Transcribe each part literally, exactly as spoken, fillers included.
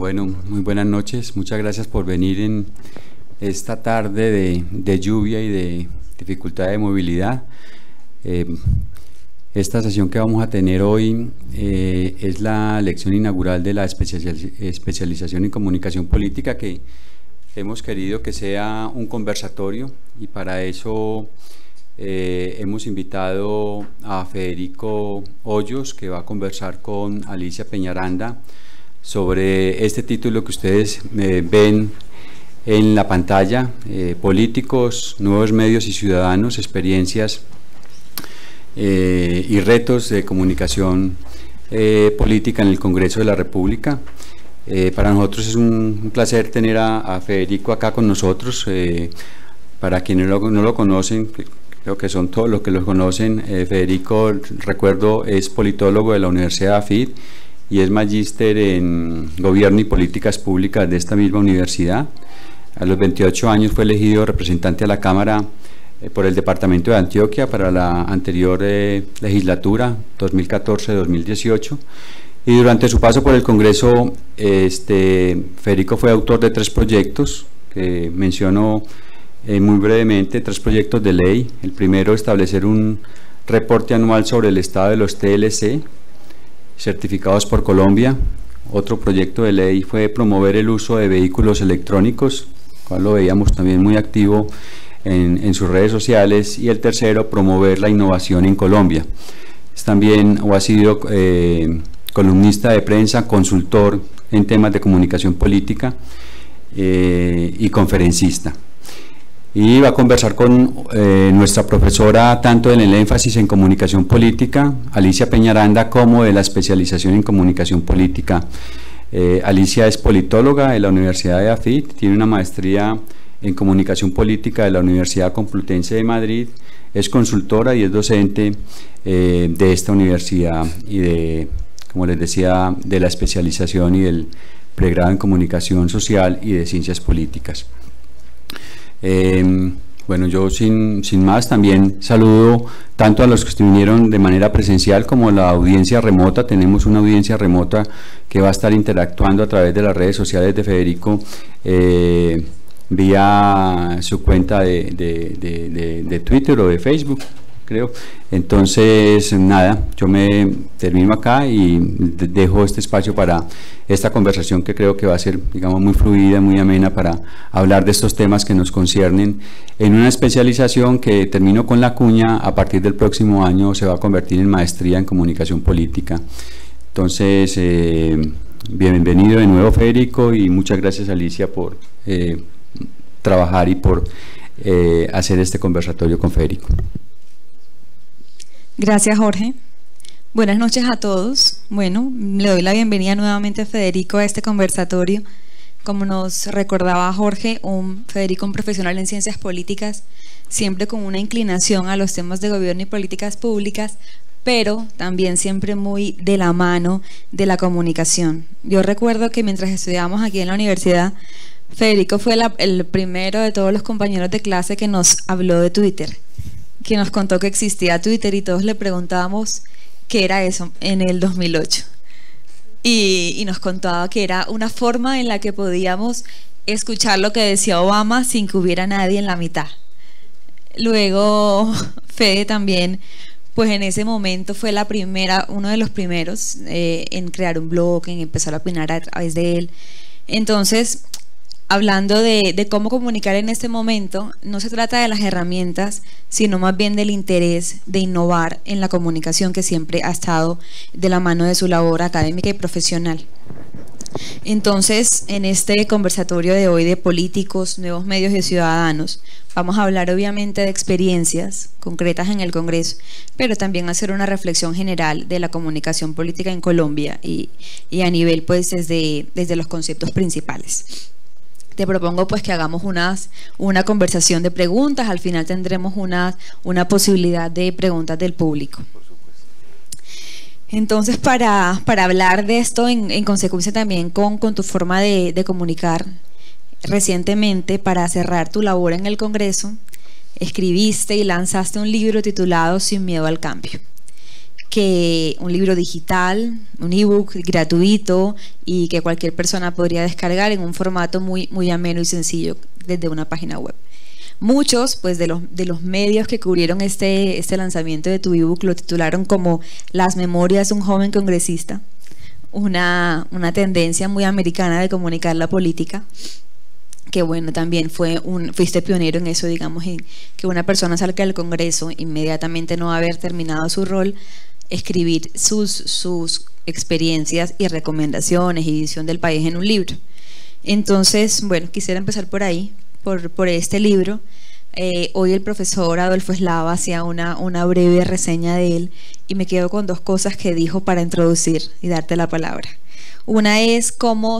Bueno, muy buenas noches. Muchas gracias por venir en esta tarde de, de lluvia y de dificultad de movilidad. Eh, esta sesión que vamos a tener hoy eh, es la lección inaugural de la especialización en comunicación política, que hemos querido que sea un conversatorio, y para eso eh, hemos invitado a Federico Hoyos, que va a conversar con Alicia Peñaranda sobre este título que ustedes eh, ven en la pantalla, eh, Políticos, Nuevos Medios y Ciudadanos, Experiencias eh, y Retos de Comunicación eh, Política en el Congreso de la República. Eh, para nosotros es un, un placer tener a, a Federico acá con nosotros. Eh, para quienes no, no lo conocen, creo que son todos los que lo conocen, eh, Federico, recuerdo, es politólogo de la Universidad de A F I D y es magíster en Gobierno y Políticas Públicas de esta misma universidad. A los veintiocho años fue elegido representante a la Cámara eh, por el Departamento de Antioquia para la anterior eh, legislatura, dos mil catorce a dos mil dieciocho, y durante su paso por el Congreso, este, Federico fue autor de tres proyectos que menciono eh, muy brevemente, tres proyectos de ley. El primero, establecer un reporte anual sobre el estado de los T L C, certificados por Colombia. Otro proyecto de ley fue promover el uso de vehículos electrónicos, cual lo veíamos también muy activo en, en sus redes sociales. Y el tercero, promover la innovación en Colombia. Es también, o ha sido eh, columnista de prensa, consultor en temas de comunicación política eh, y conferencista. Y va a conversar con eh, nuestra profesora tanto en el énfasis en comunicación política, Alicia Peñaranda, como de la especialización en comunicación política. Eh, Alicia es politóloga de la Universidad de A F I D, tiene una maestría en comunicación política de la Universidad Complutense de Madrid, es consultora y es docente eh, de esta universidad y de, como les decía, de la especialización y del pregrado en comunicación social y de ciencias políticas. Eh, bueno, yo sin, sin más también saludo tanto a los que vinieron de manera presencial como a la audiencia remota. Tenemos una audiencia remota que va a estar interactuando a través de las redes sociales de Federico eh, vía su cuenta de, de, de, de, de Twitter o de Facebook, creo. Entonces, nada, yo me termino acá y dejo este espacio para esta conversación, que creo que va a ser, digamos, muy fluida, muy amena, para hablar de estos temas que nos conciernen en una especialización que, termino con la cuña, a partir del próximo año se va a convertir en maestría en comunicación política. Entonces, eh, bienvenido de nuevo, Federico, y muchas gracias, Alicia, por eh, trabajar y por eh, hacer este conversatorio con Federico. Gracias, Jorge. Buenas noches a todos. Bueno, le doy la bienvenida nuevamente a Federico a este conversatorio. Como nos recordaba Jorge, un Federico, un profesional en ciencias políticas, siempre con una inclinación a los temas de gobierno y políticas públicas, pero también siempre muy de la mano de la comunicación. Yo recuerdo que mientras estudiábamos aquí en la universidad, Federico fue la, el primero de todos los compañeros de clase que nos habló de Twitter, que nos contó que existía Twitter, y todos le preguntábamos qué era eso en el dos mil ocho. Y, y nos contaba que era una forma en la que podíamos escuchar lo que decía Obama sin que hubiera nadie en la mitad. Luego, Fede también, pues en ese momento fue la primera, uno de los primeros eh, en crear un blog, en empezar a opinar a través de él. Entonces, hablando de, de cómo comunicar en este momento, no se trata de las herramientas, sino más bien del interés de innovar en la comunicación, que siempre ha estado de la mano de su labor académica y profesional. Entonces, en este conversatorio de hoy de políticos, nuevos medios y ciudadanos, vamos a hablar obviamente de experiencias concretas en el Congreso, pero también hacer una reflexión general de la comunicación política en Colombia y, y a nivel, pues, desde, desde los conceptos principales. Te propongo pues que hagamos unas, una conversación de preguntas. Al final tendremos una, una posibilidad de preguntas del público. Entonces, para, para hablar de esto, en, en consecuencia también con, con tu forma de, de comunicar, recientemente, para cerrar tu labor en el Congreso, escribiste y lanzaste un libro titulado Sin miedo al cambio. que un libro digital, un ebook gratuito y que cualquier persona podría descargar en un formato muy, muy ameno y sencillo desde una página web. Muchos pues, de, los, de los medios que cubrieron este, este lanzamiento de tu ebook lo titularon como Las memorias de un joven congresista, una, una tendencia muy americana de comunicar la política, que bueno, también fue un, fuiste pionero en eso, digamos, en que una persona salga del Congreso, inmediatamente no haber terminado su rol, escribir sus, sus experiencias y recomendaciones y visión del país en un libro. Entonces, bueno, quisiera empezar por ahí, por, por este libro. Eh, hoy el profesor Adolfo Eslava hacía una, una breve reseña de él y me quedo con dos cosas que dijo para introducir y darte la palabra. Una es cómo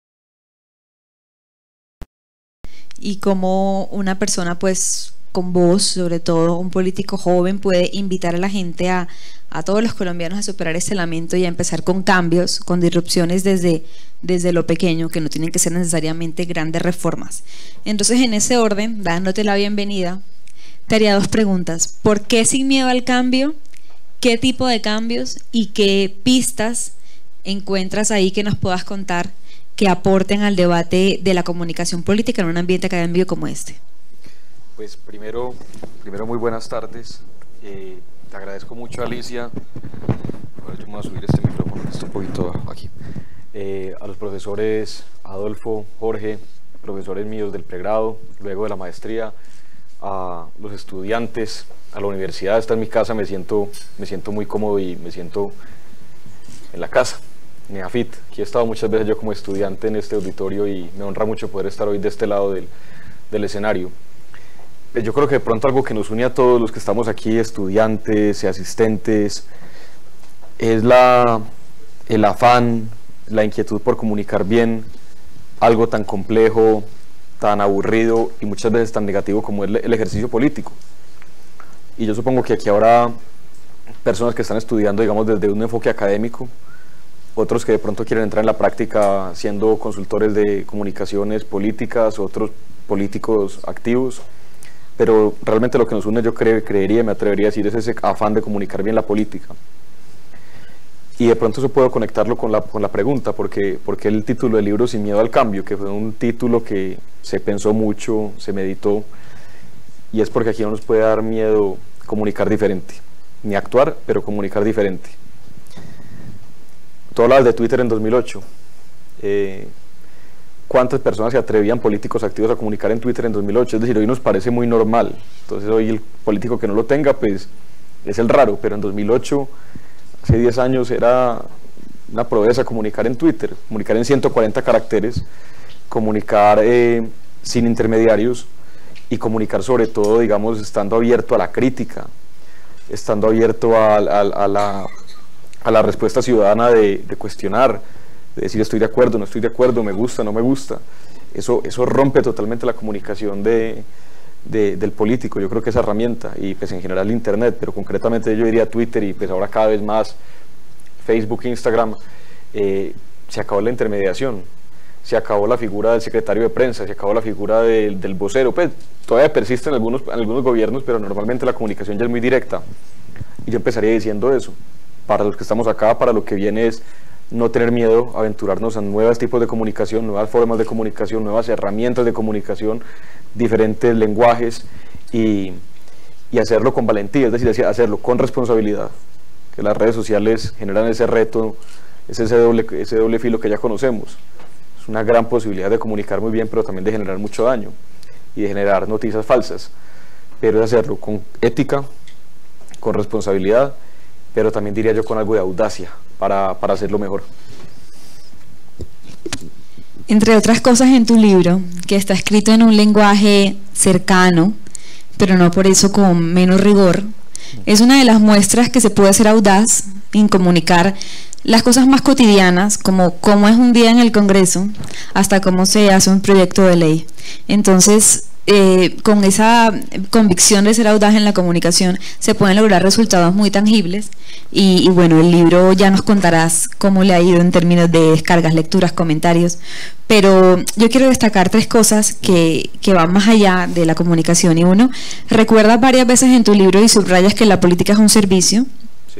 y cómo una persona pues con voz, sobre todo un político joven, puede invitar a la gente, a, a todos los colombianos, a superar este lamento y a empezar con cambios, con disrupciones desde, desde lo pequeño, que no tienen que ser necesariamente grandes reformas. Entonces, en ese orden, dándote la bienvenida, te haría dos preguntas. ¿Por qué sin miedo al cambio? ¿Qué tipo de cambios y qué pistas encuentras ahí que nos puedas contar que aporten al debate de la comunicación política en un ambiente académico como este? Pues primero, primero muy buenas tardes. Eh, te agradezco mucho, Alicia. Ahora yo me voy a subir este micrófono, que está un poquito aquí. Eh, a los profesores Adolfo, Jorge, profesores míos del pregrado, luego de la maestría, a los estudiantes, a la universidad. Esta es mi casa, me siento, me siento muy cómodo y me siento en la casa. Neafit, aquí he estado muchas veces yo como estudiante en este auditorio y me honra mucho poder estar hoy de este lado del, del escenario. Yo creo que de pronto algo que nos une a todos los que estamos aquí, estudiantes y asistentes, es la, el afán, la inquietud por comunicar bien algo tan complejo, tan aburrido y muchas veces tan negativo como es el ejercicio político. Y yo supongo que aquí habrá personas que están estudiando, digamos, desde un enfoque académico, otros que de pronto quieren entrar en la práctica siendo consultores de comunicaciones políticas, otros políticos activos, pero realmente lo que nos une, yo cre creería, me atrevería a decir, es ese afán de comunicar bien la política. Y de pronto eso puedo conectarlo con la, con la pregunta, porque, porque el título del libro Sin miedo al cambio, que fue un título que se pensó mucho, se meditó, y es porque aquí no nos puede dar miedo comunicar diferente, ni actuar, pero comunicar diferente. Tú hablabas de Twitter en dos mil ocho. Eh, ¿Cuántas personas se atrevían, políticos activos, a comunicar en Twitter en dos mil ocho? Es decir, hoy nos parece muy normal. Entonces hoy el político que no lo tenga, pues es el raro. Pero en dos mil ocho, hace diez años, era una proeza comunicar en Twitter. Comunicar en ciento cuarenta caracteres, comunicar eh, sin intermediarios y comunicar sobre todo, digamos, estando abierto a la crítica, estando abierto a, a, a la... a la respuesta ciudadana de, de cuestionar, de decir estoy de acuerdo, no estoy de acuerdo, me gusta, no me gusta. Eso, eso rompe totalmente la comunicación de, de, del político. Yo creo que esa herramienta, y pues en general Internet, pero concretamente yo diría Twitter y pues ahora cada vez más Facebook, Instagram, eh, se acabó la intermediación, se acabó la figura del secretario de prensa, se acabó la figura de, del vocero. Pues todavía persiste en algunos, en algunos gobiernos, pero normalmente la comunicación ya es muy directa. Y yo empezaría diciendo eso. Para los que estamos acá, para lo que viene es no tener miedo a aventurarnos a nuevos tipos de comunicación, nuevas formas de comunicación, nuevas herramientas de comunicación, diferentes lenguajes y, y hacerlo con valentía, es decir, hacerlo con responsabilidad. Que las redes sociales generan ese reto, es ese doble, ese doble filo que ya conocemos. Es una gran posibilidad de comunicar muy bien, pero también de generar mucho daño y de generar noticias falsas. Pero es hacerlo con ética, con responsabilidad, pero también diría yo con algo de audacia para, para hacerlo mejor. Entre otras cosas en tu libro, que está escrito en un lenguaje cercano, pero no por eso con menos rigor, es una de las muestras que se puede ser audaz en comunicar las cosas más cotidianas, como cómo es un día en el Congreso, hasta cómo se hace un proyecto de ley. Entonces, Eh, con esa convicción de ser audaz en la comunicación se pueden lograr resultados muy tangibles y, y bueno, el libro ya nos contarás cómo le ha ido en términos de descargas, lecturas, comentarios, pero yo quiero destacar tres cosas que, que van más allá de la comunicación. Y uno, recuerdas varias veces en tu libro y subrayas que la política es un servicio. Sí.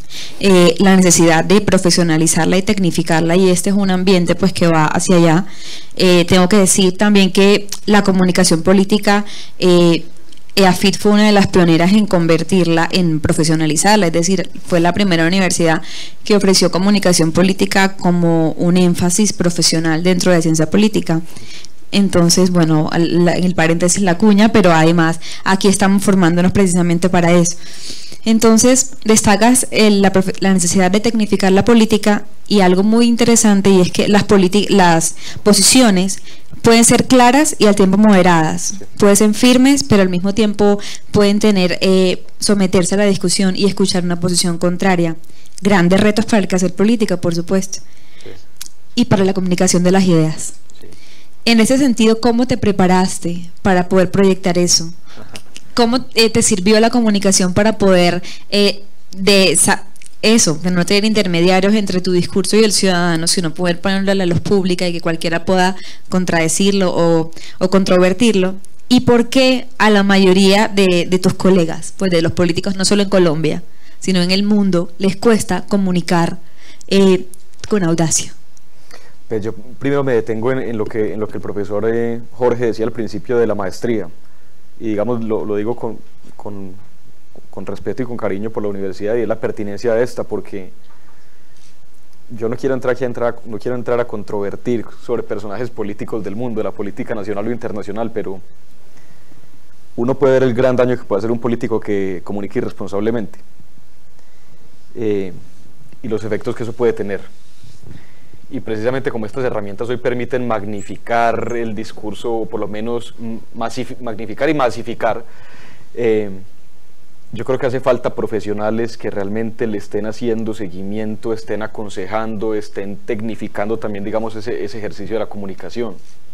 eh, la necesidad de profesionalizarla y tecnificarla, y este es un ambiente pues que va hacia allá. Eh, tengo que decir también que la comunicación política, eh, EAFIT fue una de las pioneras en convertirla, en profesionalizarla, es decir, fue la primera universidad que ofreció comunicación política como un énfasis profesional dentro de ciencia política. Entonces, bueno, en el paréntesis la cuña, pero además aquí estamos formándonos precisamente para eso. Entonces, destacas el, la, la necesidad de tecnificar la política, y algo muy interesante, y es que las, las posiciones pueden ser claras y al tiempo moderadas, pueden ser firmes, pero al mismo tiempo pueden tener, eh, someterse a la discusión y escuchar una posición contraria. Grandes retos para el quehacer política, por supuesto, sí. Y para la comunicación de las ideas. Sí. En ese sentido, ¿cómo te preparaste para poder proyectar eso? ¿Cómo eh, te sirvió la comunicación para poder eh, de eso, de no tener intermediarios entre tu discurso y el ciudadano, sino poder ponerlo a la luz pública y que cualquiera pueda contradecirlo o, o controvertirlo? ¿Y por qué a la mayoría de, de tus colegas, pues de los políticos, no solo en Colombia, sino en el mundo, les cuesta comunicar eh, con audacia? Pues yo primero me detengo en, en, lo, que, en lo que el profesor eh, Jorge decía al principio de la maestría. Y digamos, lo, lo digo con, con, con respeto y con cariño por la universidad, y es la pertinencia de esta, porque yo no quiero entrar aquí a entrar, no quiero entrar a controvertir sobre personajes políticos del mundo, de la política nacional o internacional, pero uno puede ver el gran daño que puede hacer un político que comunique irresponsablemente, eh, y los efectos que eso puede tener. Y precisamente como estas herramientas hoy permiten magnificar el discurso, o por lo menos magnificar y masificar, eh, yo creo que hace falta profesionales que realmente le estén haciendo seguimiento, estén aconsejando, estén tecnificando también, digamos, ese, ese ejercicio de la comunicación.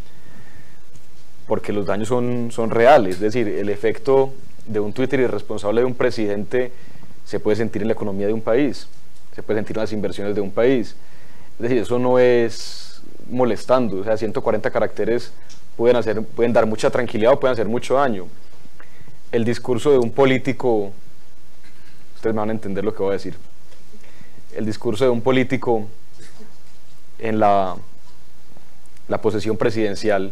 Porque los daños son, son reales, es decir, el efecto de un Twitter irresponsable de un presidente se puede sentir en la economía de un país, se puede sentir en las inversiones de un país. Es decir, eso no es molestando, o sea, ciento cuarenta caracteres pueden, hacer, pueden dar mucha tranquilidad o pueden hacer mucho daño. El discurso de un político, ustedes me van a entender lo que voy a decir, el discurso de un político en la, la posesión presidencial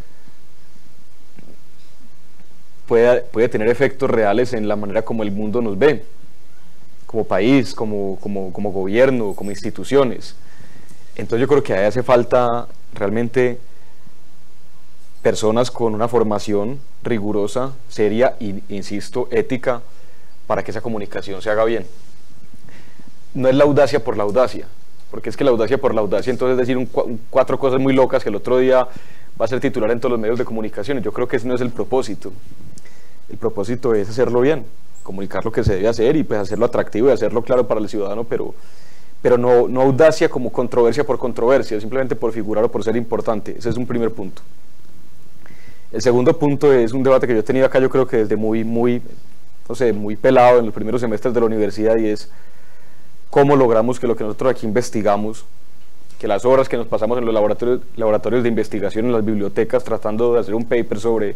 puede, puede tener efectos reales en la manera como el mundo nos ve, como país, como, como, como gobierno, como instituciones. Entonces yo creo que ahí hace falta realmente personas con una formación rigurosa, seria e, insisto, ética, para que esa comunicación se haga bien. No es la audacia por la audacia, porque es que la audacia por la audacia, entonces decir un, un, cuatro cosas muy locas que el otro día va a ser titular en todos los medios de comunicación. Yo creo que ese no es el propósito. El propósito es hacerlo bien, comunicar lo que se debe hacer y pues hacerlo atractivo y hacerlo claro para el ciudadano, pero... pero no, no audacia como controversia por controversia, simplemente por figurar o por ser importante. Ese es un primer punto. El segundo punto es un debate que yo he tenido acá, yo creo que desde muy, muy, no sé, muy pelado en los primeros semestres de la universidad, y es cómo logramos que lo que nosotros aquí investigamos, que las horas que nos pasamos en los laboratorios, laboratorios de investigación, en las bibliotecas, tratando de hacer un paper sobre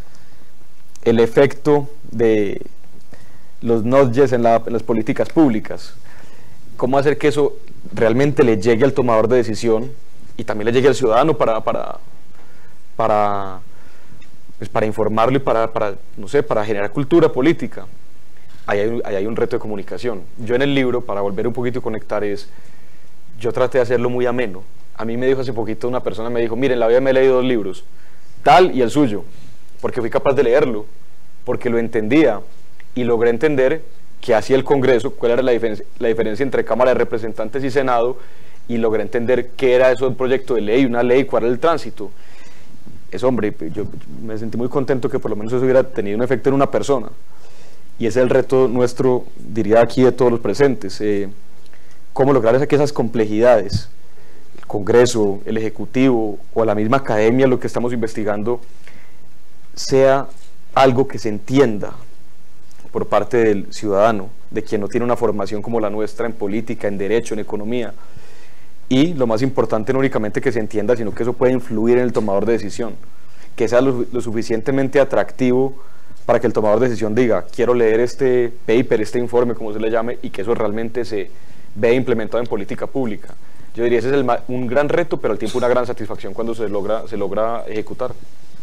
el efecto de los nudges en, la, en las políticas públicas, cómo hacer que eso realmente le llegue al tomador de decisión y también le llegue al ciudadano para, para, para, pues para informarlo y para, para, no sé, para generar cultura política. Ahí hay, ahí hay un reto de comunicación. Yo en el libro, para volver un poquito a conectar, es, yo traté de hacerlo muy ameno. A mí me dijo hace poquito una persona, me dijo, miren, la vida me he leído dos libros, tal y el suyo, porque fui capaz de leerlo, porque lo entendía y logré entender que hacía el Congreso, cuál era la diferencia, la diferencia entre Cámara de Representantes y Senado, y logré entender qué era eso del proyecto de ley, una ley, cuál era el tránsito. Es, hombre, yo me sentí muy contento que por lo menos eso hubiera tenido un efecto en una persona, y ese es el reto nuestro, diría aquí, de todos los presentes, eh, cómo lograr es que esas complejidades, el Congreso, el Ejecutivo, o la misma academia, lo que estamos investigando, sea algo que se entienda por parte del ciudadano, de quien no tiene una formación como la nuestra en política, en derecho, en economía, y lo más importante, no únicamente que se entienda, sino que eso pueda influir en el tomador de decisión, que sea lo, lo suficientemente atractivo para que el tomador de decisión diga, quiero leer este paper, este informe, como se le llame, y que eso realmente se ve implementado en política pública. Yo diría, ese es el, un gran reto, pero al tiempo una gran satisfacción cuando se logra, se logra ejecutar.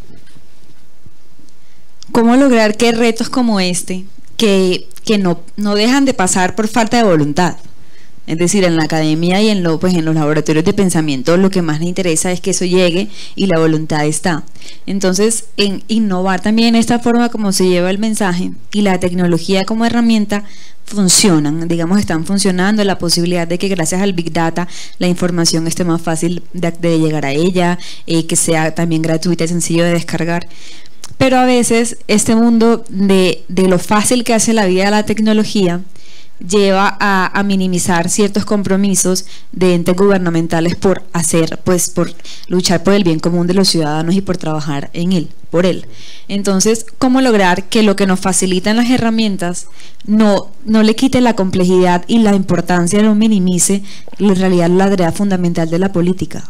¿Cómo lograr que retos como este, que, que no, no dejan de pasar por falta de voluntad? Es decir, en la academia y en, lo, pues en los laboratorios de pensamiento lo que más le interesa es que eso llegue y la voluntad está. Entonces, en innovar también esta forma como se lleva el mensaje y la tecnología como herramienta funcionan, digamos, están funcionando, la posibilidad de que gracias al Big Data la información esté más fácil de, de llegar a ella, eh, que sea también gratuita y sencillo de descargar. Pero a veces este mundo de, de lo fácil que hace la vida de la tecnología lleva a, a minimizar ciertos compromisos de entes gubernamentales por hacer, pues por luchar por el bien común de los ciudadanos y por trabajar en él, por él. Entonces, ¿cómo lograr que lo que nos facilitan las herramientas no, no le quite la complejidad y la importancia, no minimice en realidad la tarea fundamental de la política?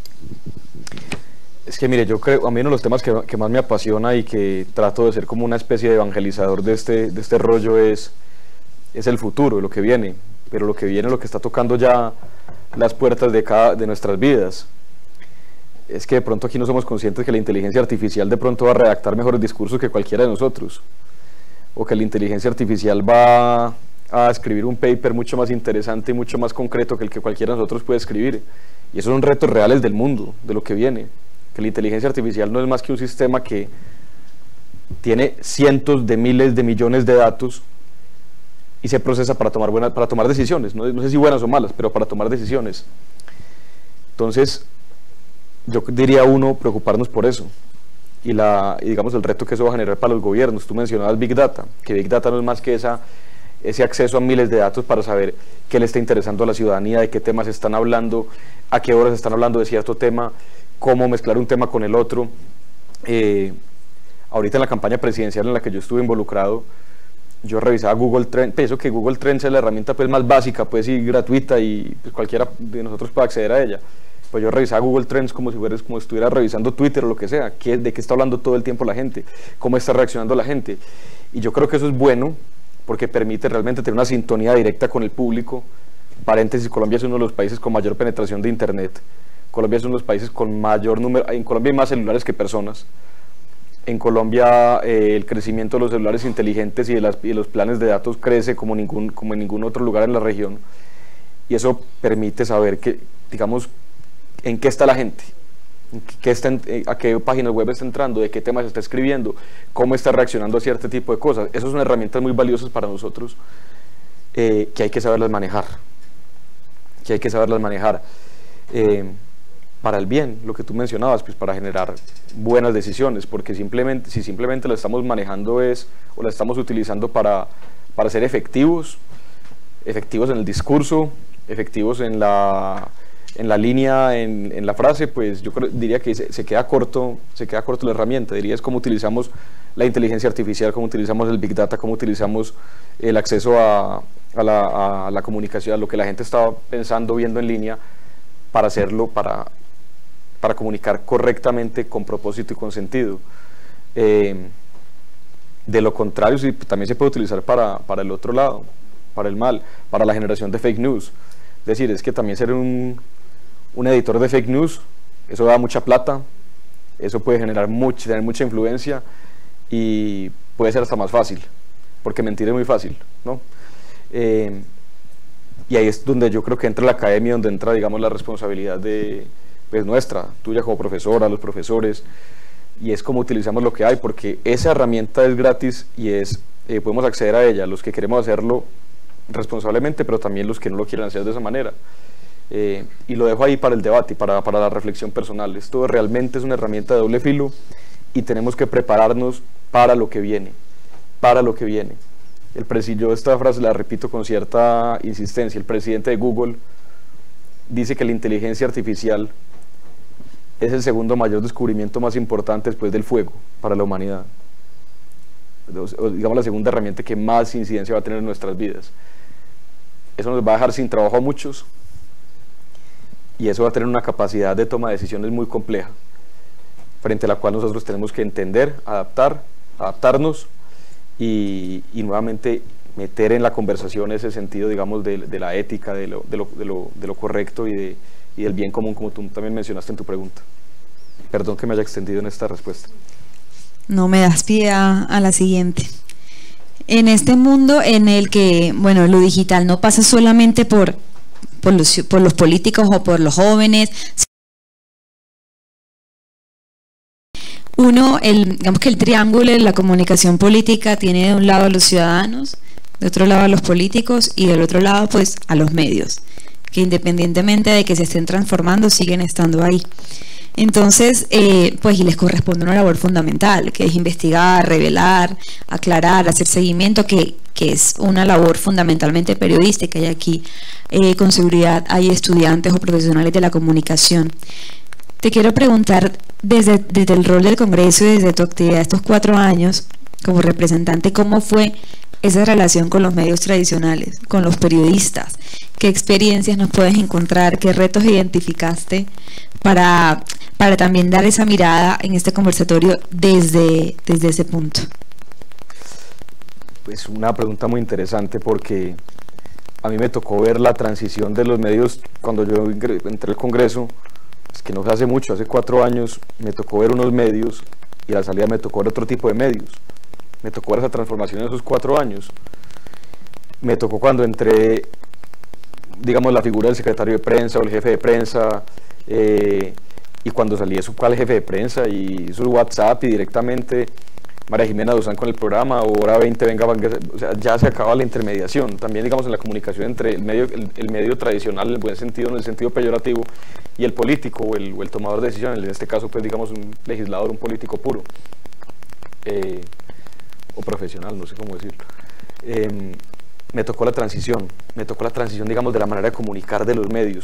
Es que mire, yo creo, a mí uno de los temas que, que más me apasiona y que trato de ser como una especie de evangelizador de este, de este rollo es es el futuro, lo que viene, pero lo que viene, lo que está tocando ya las puertas de, cada, de nuestras vidas. Es que de pronto aquí no somos conscientes que la inteligencia artificial de pronto va a redactar mejores discursos que cualquiera de nosotros, o que la inteligencia artificial va a escribir un paper mucho más interesante y mucho más concreto que el que cualquiera de nosotros puede escribir. Y esos son retos reales del mundo, de lo que viene, que la inteligencia artificial no es más que un sistema que tiene cientos de miles de millones de datos y se procesa para tomar, buenas, para tomar decisiones, no, no sé si buenas o malas, pero para tomar decisiones. Entonces, yo diría uno, preocuparnos por eso, y, la, y digamos el reto que eso va a generar para los gobiernos. Tú mencionabas Big Data, que Big Data no es más que esa, ese acceso a miles de datos para saber qué le está interesando a la ciudadanía, de qué temas están hablando, a qué horas están hablando de cierto tema, cómo mezclar un tema con el otro. Eh, ahorita en la campaña presidencial en la que yo estuve involucrado, yo revisaba Google Trends, pienso que Google Trends es la herramienta pues más básica, pues y gratuita, y pues, cualquiera de nosotros puede acceder a ella. Pues yo revisaba Google Trends como si fueras, como si estuviera revisando Twitter o lo que sea, qué, de qué está hablando todo el tiempo la gente, cómo está reaccionando la gente. Y yo creo que eso es bueno, porque permite realmente tener una sintonía directa con el público. Paréntesis, Colombia es uno de los países con mayor penetración de internet. Colombia es uno de los países con mayor número, en Colombia hay más celulares que personas. En Colombia eh, el crecimiento de los celulares inteligentes y de, las, y de los planes de datos crece como, ningún, como en ningún otro lugar en la región, y eso permite saber que, digamos, en qué está la gente, en qué está, a qué páginas web está entrando, de qué temas está escribiendo, cómo está reaccionando a cierto tipo de cosas. Esas son herramientas muy valiosas para nosotros, eh, que hay que saberlas manejar, que hay que saberlas manejar. Eh, para el bien, lo que tú mencionabas, pues para generar buenas decisiones, porque simplemente, si simplemente la estamos manejando es, o la estamos utilizando para, para ser efectivos, efectivos en el discurso, efectivos en la, en la línea, en, en la frase, pues yo creo, diría que se, se queda corto, se queda corto la herramienta. Diría es cómo utilizamos la inteligencia artificial, cómo utilizamos el Big Data, cómo utilizamos el acceso a, a, la, a la comunicación, a lo que la gente estaba pensando, viendo en línea, para hacerlo, para para comunicar correctamente, con propósito y con sentido. Eh, de lo contrario, sí, también se puede utilizar para, para el otro lado, para el mal, para la generación de fake news. Es decir, es que también ser un, un editor de fake news, eso da mucha plata, eso puede generar mucha, tener mucha influencia, y puede ser hasta más fácil, porque mentir es muy fácil, ¿no? Eh, y ahí es donde yo creo que entra la academia, donde entra, digamos, la responsabilidad de pues nuestra, tuya como profesora, los profesores, y es como utilizamos lo que hay, porque esa herramienta es gratis y es eh, podemos acceder a ella, los que queremos hacerlo responsablemente, pero también los que no lo quieran hacer de esa manera. Eh, y lo dejo ahí para el debate y para, para la reflexión personal. Esto realmente es una herramienta de doble filo y tenemos que prepararnos para lo que viene, para lo que viene. El presidente, yo esta frase la repito con cierta insistencia, el presidente de Google dice que la inteligencia artificial es el segundo mayor descubrimiento más importante después del fuego para la humanidad. O, digamos, la segunda herramienta que más incidencia va a tener en nuestras vidas. Eso nos va a dejar sin trabajo a muchos, y eso va a tener una capacidad de toma de decisiones muy compleja, frente a la cual nosotros tenemos que entender, adaptar, adaptarnos y, y nuevamente meter en la conversación ese sentido, digamos, de, de la ética, de lo, de, lo, de, lo, de lo correcto y, de, y del bien común, como tú también mencionaste en tu pregunta. Perdón que me haya extendido en esta respuesta. No, me das pie a, a la siguiente. En este mundo en el que, bueno, lo digital no pasa solamente por, por, los, por los políticos o por los jóvenes. Uno, el, digamos que el triángulo de la comunicación política tiene de un lado a los ciudadanos, de otro lado a los políticos y del otro lado pues a los medios, que independientemente de que se estén transformando siguen estando ahí. Entonces, eh, pues y les corresponde una labor fundamental, que es investigar, revelar, aclarar, hacer seguimiento, que, que es una labor fundamentalmente periodística, y aquí eh, con seguridad hay estudiantes o profesionales de la comunicación. Te quiero preguntar, desde, desde el rol del Congreso y desde tu actividad estos cuatro años como representante, ¿cómo fue esa relación con los medios tradicionales, con los periodistas? ¿Qué experiencias nos puedes encontrar? ¿Qué retos identificaste para, para también dar esa mirada en este conversatorio desde, desde ese punto? Pues una pregunta muy interesante, porque a mí me tocó ver la transición de los medios cuando yo entré al Congreso. Es que no hace mucho, hace cuatro años me tocó ver unos medios y a la salida me tocó ver otro tipo de medios. Me tocó ver esa transformación en esos cuatro años. Me tocó cuando entré, digamos, la figura del secretario de prensa o el jefe de prensa, eh, y cuando salí eso, ¿cuál jefe de prensa? Y su WhatsApp y directamente María Jimena Duzán con el programa, o Hora veinte, venga, venga, o sea, ya se acaba la intermediación. También, digamos, en la comunicación entre el medio, el, el medio tradicional, en el buen sentido, en el sentido peyorativo, y el político o el, o el tomador de decisiones, en este caso, pues, digamos, un legislador, un político puro. Eh, o profesional, no sé cómo decirlo. Eh, me tocó la transición, me tocó la transición, digamos, de la manera de comunicar de los medios.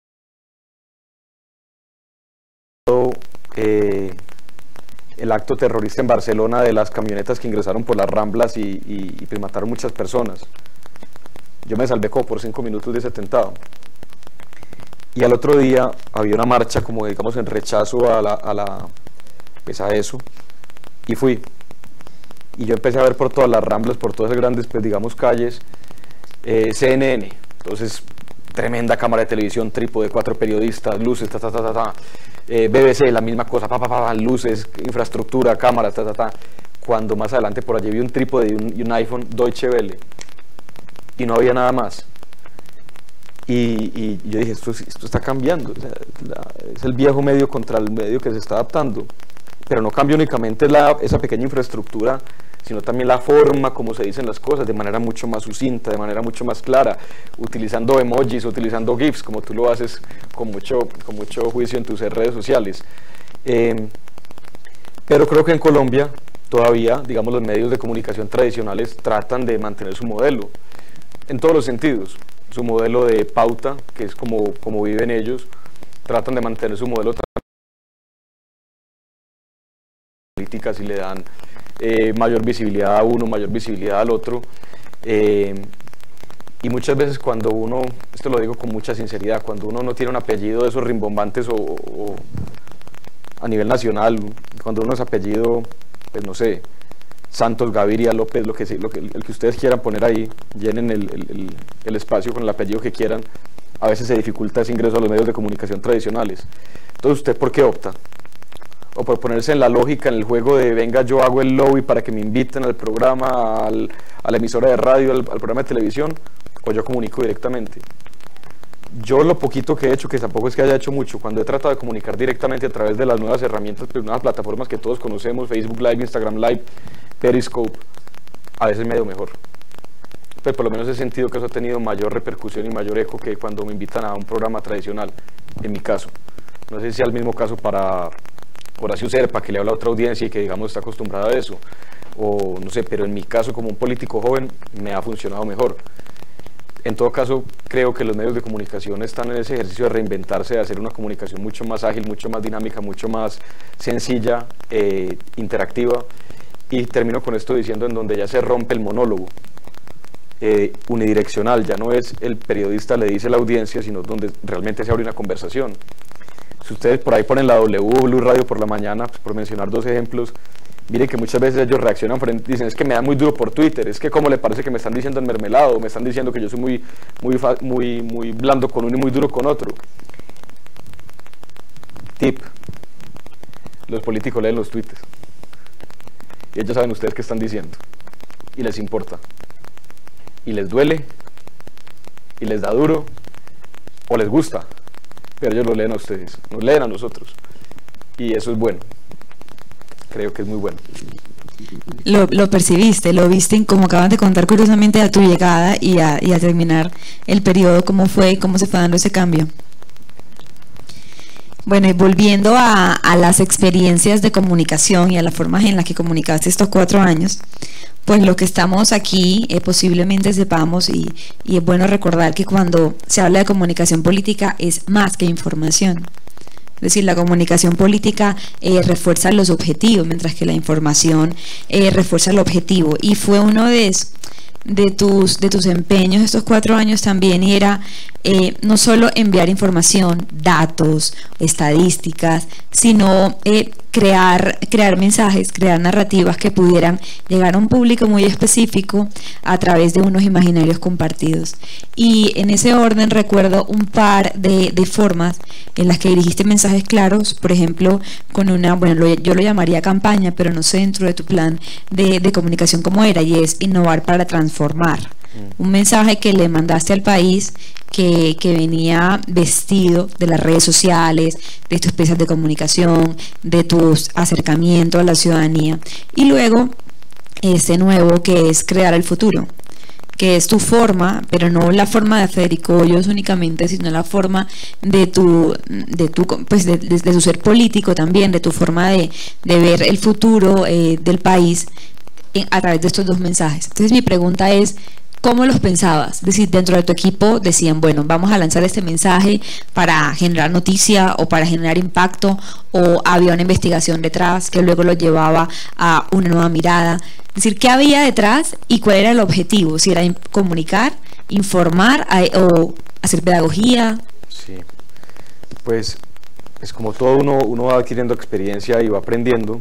Eh, el acto terrorista en Barcelona de las camionetas que ingresaron por las Ramblas y, y, y pues mataron muchas personas. Yo me salvé como por cinco minutos de ese atentado. Y al otro día había una marcha como, digamos, en rechazo a, la, a, la, pues a eso, y fui. Y yo empecé a ver por todas las Ramblas, por todas esas grandes, pues, digamos, calles, eh, C N N. Entonces, tremenda cámara de televisión, trípode, cuatro periodistas, luces, ta, ta, ta, ta, ta. Eh, B B C, la misma cosa, pa, pa, pa, luces, infraestructura, cámaras, ta, ta, ta. Cuando más adelante por allí vi un trípode y un, y un iPhone Deutsche Welle, y no había nada más. Y, y yo dije, esto, esto está cambiando, o sea, la, es el viejo medio contra el medio que se está adaptando. Pero no cambia únicamente la, esa pequeña infraestructura, sino también la forma como se dicen las cosas, de manera mucho más sucinta, de manera mucho más clara, utilizando emojis, utilizando GIFs, como tú lo haces con mucho, con mucho juicio en tus redes sociales. Eh, pero creo que en Colombia todavía, digamos, los medios de comunicación tradicionales tratan de mantener su modelo, en todos los sentidos. Su modelo de pauta, que es como, como viven ellos, tratan de mantener su modelo políticas y le dan eh, mayor visibilidad a uno, mayor visibilidad al otro, eh, y muchas veces cuando uno, esto lo digo con mucha sinceridad, cuando uno no tiene un apellido de esos rimbombantes o, o a nivel nacional, cuando uno es apellido, pues no sé, Santos, Gaviria, López, lo que, lo que, el que ustedes quieran poner ahí, llenen el, el, el espacio con el apellido que quieran, a veces se dificulta ese ingreso a los medios de comunicación tradicionales. Entonces, ¿usted por qué opta? O por ponerse en la lógica, en el juego de venga, yo hago el lobby para que me inviten al programa, al, a la emisora de radio, al, al programa de televisión, o yo comunico directamente. Yo lo poquito que he hecho, que tampoco es que haya hecho mucho, cuando he tratado de comunicar directamente a través de las nuevas herramientas, pues nuevas plataformas que todos conocemos, Facebook Live, Instagram Live, Periscope, a veces me ha ido mejor. Pero por lo menos he sentido que eso ha tenido mayor repercusión y mayor eco que cuando me invitan a un programa tradicional, en mi caso. No sé si sea el mismo caso para Horacio Serpa, que le habla a otra audiencia y que, digamos, está acostumbrada a eso, o no sé, pero en mi caso, como un político joven, me ha funcionado mejor. En todo caso, creo que los medios de comunicación están en ese ejercicio de reinventarse, de hacer una comunicación mucho más ágil, mucho más dinámica, mucho más sencilla, eh, interactiva, y termino con esto diciendo en donde ya se rompe el monólogo eh, unidireccional, ya no es el periodista le dice a la audiencia, sino donde realmente se abre una conversación. Si ustedes por ahí ponen la W, Blue Radio por la mañana, pues por mencionar dos ejemplos, Miren que muchas veces ellos reaccionan frente, dicen, es que me da muy duro por Twitter, es que cómo le parece que me están diciendo en mermelado, me están diciendo que yo soy muy, muy, muy, muy blando con uno y muy duro con otro. Tip, los políticos leen los tweets y ellos saben ustedes qué están diciendo y les importa y les duele y les da duro o les gusta, pero ellos lo leen a ustedes, nos leen a nosotros y eso es bueno, creo que es muy bueno. Lo, lo percibiste, lo viste, como acaban de contar curiosamente a tu llegada y a, y a terminar el periodo, cómo fue, cómo se fue dando ese cambio. Bueno, y volviendo a, a las experiencias de comunicación y a las formas en las que comunicaste estos cuatro años, pues lo que estamos aquí eh, posiblemente sepamos, y, y es bueno recordar que cuando se habla de comunicación política es más que información. Es decir, la comunicación política eh, refuerza los objetivos, mientras que la información eh, refuerza el objetivo. Y fue uno de, de, tus, de tus empeños estos cuatro años también, y era eh, no solo enviar información, datos, estadísticas, sino eh, crear, crear mensajes, crear narrativas que pudieran llegar a un público muy específico a través de unos imaginarios compartidos. Y en ese orden recuerdo un par de, de formas en las que dirigiste mensajes claros, por ejemplo, con una, bueno, lo, yo lo llamaría campaña, pero no sé dentro de tu plan de, de comunicación cómo era, y es innovar para transformar. Mm. Un mensaje que le mandaste al país que, que venía vestido de las redes sociales, de tus piezas de comunicación, de tus acercamientos a la ciudadanía, y luego ese nuevo que es crear el futuro, que es tu forma, pero no la forma de Federico Hoyos únicamente, sino la forma de tu, de tu, pues de, de, de tu ser político también, de tu forma de, de ver el futuro eh, del país en, a través de estos dos mensajes. Entonces mi pregunta es, ¿cómo los pensabas? Es decir, dentro de tu equipo decían, bueno, vamos a lanzar este mensaje para generar noticia o para generar impacto, o había una investigación detrás que luego lo llevaba a una nueva mirada. Es decir, ¿qué había detrás y cuál era el objetivo? Si era comunicar, informar o hacer pedagogía. Sí, pues es como todo, uno, uno va adquiriendo experiencia y va aprendiendo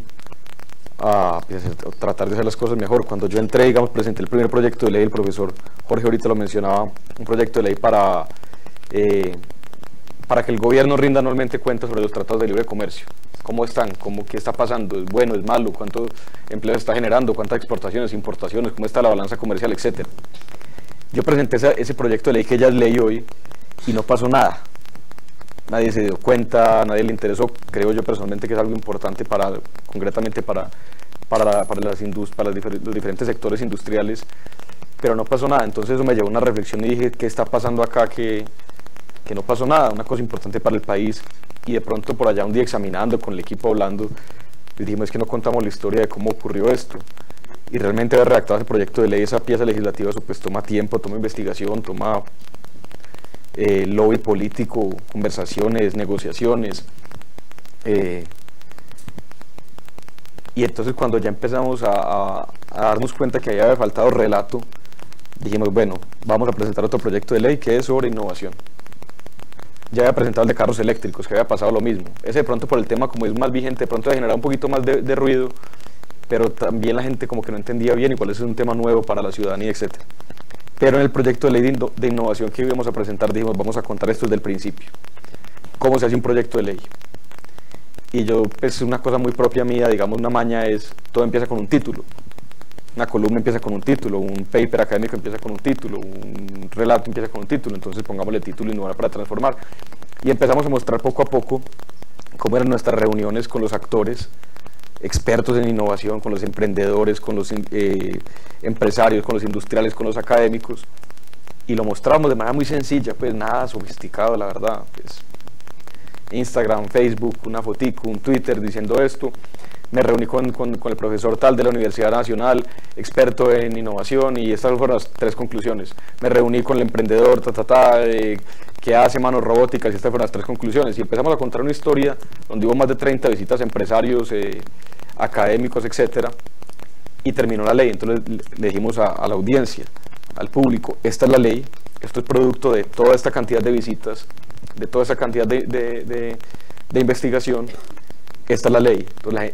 a, pues, a tratar de hacer las cosas mejor. Cuando yo entré, digamos, presenté el primer proyecto de ley, el profesor Jorge ahorita lo mencionaba, un proyecto de ley para, eh, para que el gobierno rinda anualmente cuentas sobre los tratados de libre comercio. ¿Cómo están? ¿Cómo, ¿Qué está pasando? ¿Es bueno? ¿Es malo? ¿Cuánto empleo está generando? ¿Cuántas exportaciones, importaciones? ¿Cómo está la balanza comercial? Etcétera. Yo presenté esa, ese proyecto de ley que ya es ley hoy y no pasó nada. Nadie se dio cuenta, nadie le interesó. Creo yo personalmente que es algo importante para, concretamente para, para, para, las indust para las difer los diferentes sectores industriales, pero no pasó nada. Entonces eso me llevó a una reflexión y dije, ¿qué está pasando acá? Que, que no pasó nada, una cosa importante para el país. Y de pronto por allá un día examinando, con el equipo hablando, dijimos, es que no contamos la historia de cómo ocurrió esto. Y realmente haber redactado ese proyecto de ley, esa pieza legislativa, eso pues toma tiempo, toma investigación, toma eh, lobby político, conversaciones, negociaciones. Eh, y entonces cuando ya empezamos a, a, a darnos cuenta que había faltado relato, dijimos, bueno, vamos a presentar otro proyecto de ley que es sobre innovación. Ya había presentado el de carros eléctricos, que había pasado lo mismo. Ese de pronto por el tema como es más vigente, de pronto ha generado un poquito más de, de ruido, pero también la gente como que no entendía bien, igual ese es un tema nuevo para la ciudadanía, etcétera. Pero en el proyecto de ley de, inno, de innovación que íbamos a presentar dijimos, vamos a contar esto desde el principio. ¿Cómo se hace un proyecto de ley? Y yo, pues una cosa muy propia mía, digamos una maña es, todo empieza con un título. Una columna empieza con un título, un paper académico empieza con un título, un relato empieza con un título, entonces pongámosle título Innovar para Transformar. Y empezamos a mostrar poco a poco cómo eran nuestras reuniones con los actores, expertos en innovación, con los emprendedores, con los eh, empresarios, con los industriales, con los académicos, y lo mostramos de manera muy sencilla, pues nada sofisticado, la verdad. Pues, Instagram, Facebook, una fotico, un Twitter diciendo esto. Me reuní con, con, con el profesor tal de la Universidad Nacional, experto en innovación, y estas fueron las tres conclusiones. Me reuní con el emprendedor ta, ta, ta, eh, que hace manos robóticas, y estas fueron las tres conclusiones. Y empezamos a contar una historia donde hubo más de treinta visitas a empresarios, eh, académicos, etcétera, y terminó la ley. Entonces le, le dijimos a, a la audiencia, al público, esta es la ley, esto es producto de toda esta cantidad de visitas, de toda esa cantidad de, de, de, de investigación, esta es la ley. Entonces, la,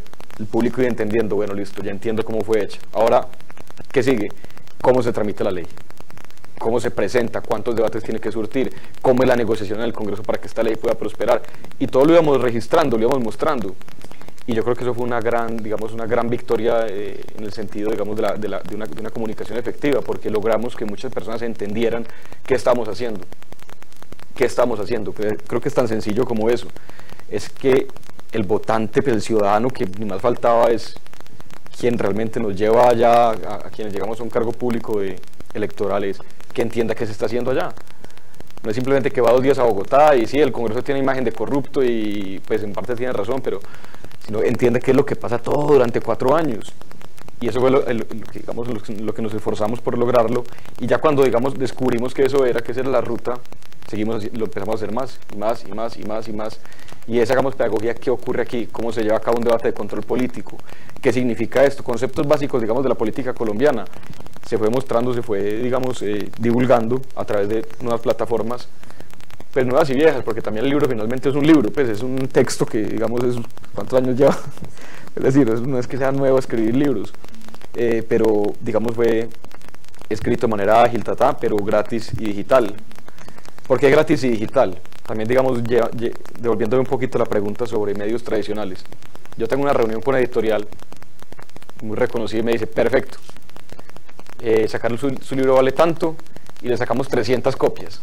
el público ir entendiendo, bueno, listo, ya entiendo cómo fue hecha. Ahora, ¿qué sigue? ¿Cómo se tramita la ley? ¿Cómo se presenta? ¿Cuántos debates tiene que surtir? ¿Cómo es la negociación en el Congreso para que esta ley pueda prosperar? Y todo lo íbamos registrando, lo íbamos mostrando. Y yo creo que eso fue una gran, digamos, una gran victoria eh, en el sentido, digamos, de, la, de, la, de, una, de una comunicación efectiva, porque logramos que muchas personas entendieran qué estamos haciendo. ¿Qué estamos haciendo? Creo que es tan sencillo como eso. Es que el votante, el ciudadano, que ni más faltaba, es quien realmente nos lleva allá, a, a quienes llegamos a un cargo público de, electoral, es que entienda qué se está haciendo allá. No es simplemente que va dos días a Bogotá y sí, el Congreso tiene imagen de corrupto y pues en parte tiene razón, pero sino entiende qué es lo que pasa todo durante cuatro años. Y eso fue lo, el, lo, que, digamos, lo, lo que nos esforzamos por lograrlo, y ya cuando digamos descubrimos que eso era, que esa era la ruta, seguimos, lo empezamos a hacer más y más y más y más y más. Y esa, hagamos pedagogía, ¿qué ocurre aquí? ¿Cómo se lleva a cabo un debate de control político? ¿Qué significa esto? Conceptos básicos, digamos, de la política colombiana. Se fue mostrando, se fue, digamos, eh, divulgando a través de nuevas plataformas, pues nuevas y viejas, porque también el libro finalmente es un libro, pues es un texto que, digamos, es, ¿cuántos años lleva? Es decir, no es que sea nuevo escribir libros, eh, pero, digamos, fue escrito de manera ágil, tata, pero gratis y digital. ¿Por qué gratis y digital? También, digamos, lleva, lleva, devolviéndome un poquito la pregunta sobre medios tradicionales. Yo tengo una reunión con una editorial muy reconocida y me dice, perfecto, eh, sacar su, su libro vale tanto y le sacamos trescientas copias.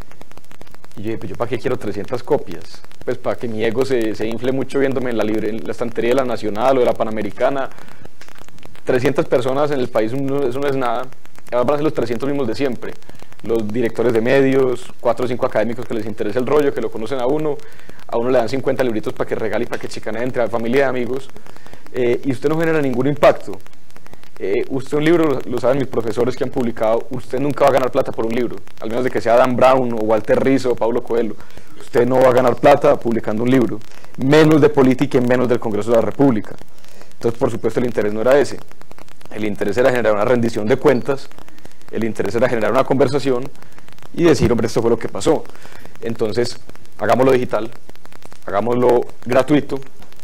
Y yo dije, pues yo para qué quiero trescientas copias, pues para que mi ego se, se infle mucho viéndome en la, libre, en la estantería de la Nacional o de la Panamericana. trescientas personas en el país, eso no es nada. Van a ser los trescientos mismos de siempre, los directores de medios, cuatro o cinco académicos que les interesa el rollo, que lo conocen a uno, a uno le dan cincuenta libritos para que regale y para que chicanee entre familia y amigos, eh, y usted no genera ningún impacto. Eh, usted un libro, lo, lo saben mis profesores que han publicado, usted nunca va a ganar plata por un libro, al menos de que sea Dan Brown o Walter Rizzo o Paulo Coelho. Usted no va a ganar plata publicando un libro, menos de política y menos del Congreso de la República. Entonces, por supuesto, el interés no era ese. El interés era generar una rendición de cuentas, el interés era generar una conversación y decir, hombre, esto fue lo que pasó. Entonces, hagámoslo digital, hagámoslo gratuito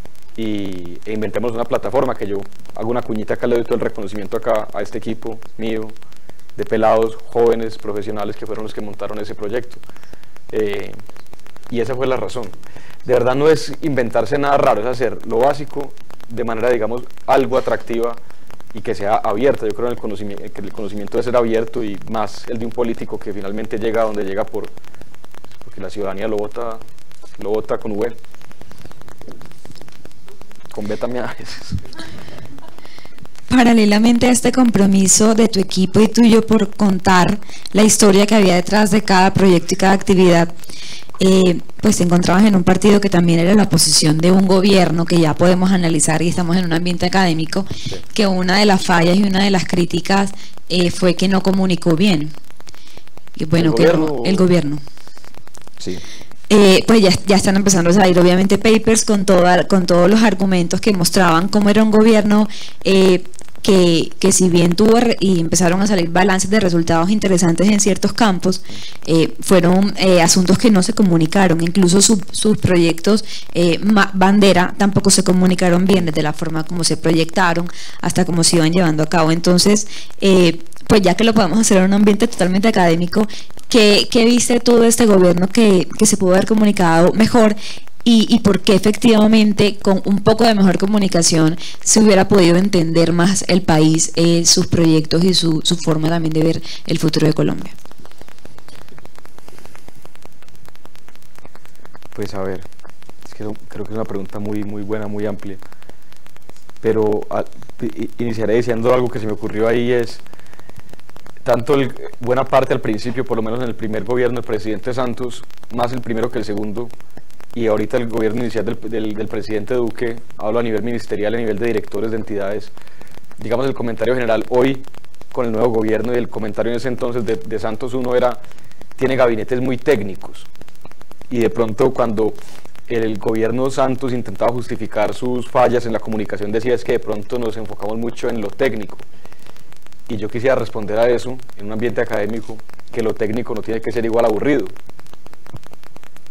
y, e inventemos una plataforma, que yo hago una cuñita acá, le doy todo el reconocimiento acá a este equipo mío, de pelados, jóvenes, profesionales, que fueron los que montaron ese proyecto. Eh, y esa fue la razón. De verdad no es inventarse nada raro, es hacer lo básico de manera, digamos, algo atractiva y que sea abierta. Yo creo en el conocimiento, que el conocimiento debe ser abierto, y más el de un político que finalmente llega a donde llega por, porque la ciudadanía lo vota, lo vota con V, con B también a veces. Paralelamente a este compromiso de tu equipo y tuyo por contar la historia que había detrás de cada proyecto y cada actividad, Eh, pues te encontrabas en un partido que también era la oposición de un gobierno, que ya podemos analizar, y estamos en un ambiente académico, que una de las fallas y una de las críticas eh, fue que no comunicó bien. Y bueno, ¿El que gobierno? no, el gobierno. Sí. Eh, pues ya, ya están empezando a salir obviamente papers con, toda, con todos los argumentos que mostraban cómo era un gobierno eh, que, que si bien tuvo y empezaron a salir balances de resultados interesantes en ciertos campos, eh, fueron eh, asuntos que no se comunicaron, incluso su, sus proyectos eh, bandera tampoco se comunicaron bien, desde la forma como se proyectaron hasta cómo se iban llevando a cabo. Entonces, eh, pues ya que lo podemos hacer en un ambiente totalmente académico, ¿qué, qué viste tú de este gobierno que, que se pudo haber comunicado mejor? Y, y por qué efectivamente con un poco de mejor comunicación se hubiera podido entender más el país, eh, sus proyectos y su, su forma también de ver el futuro de Colombia. Pues a ver, es que creo que es una pregunta muy, muy buena, muy amplia, pero a, iniciaré diciendo algo que se me ocurrió ahí. Es tanto el, buena parte al principio, por lo menos en el primer gobierno del presidente Santos, más el primero que el segundo, y ahorita el gobierno inicial del, del, del presidente Duque, hablo a nivel ministerial, a nivel de directores de entidades, digamos el comentario general hoy con el nuevo gobierno, y el comentario en ese entonces de, de Santos uno era, tiene gabinetes muy técnicos, y de pronto cuando el gobierno Santos intentaba justificar sus fallas en la comunicación decía, es que de pronto nos enfocamos mucho en lo técnico, y yo quisiera responder a eso en un ambiente académico, que lo técnico no tiene que ser igual a aburrido.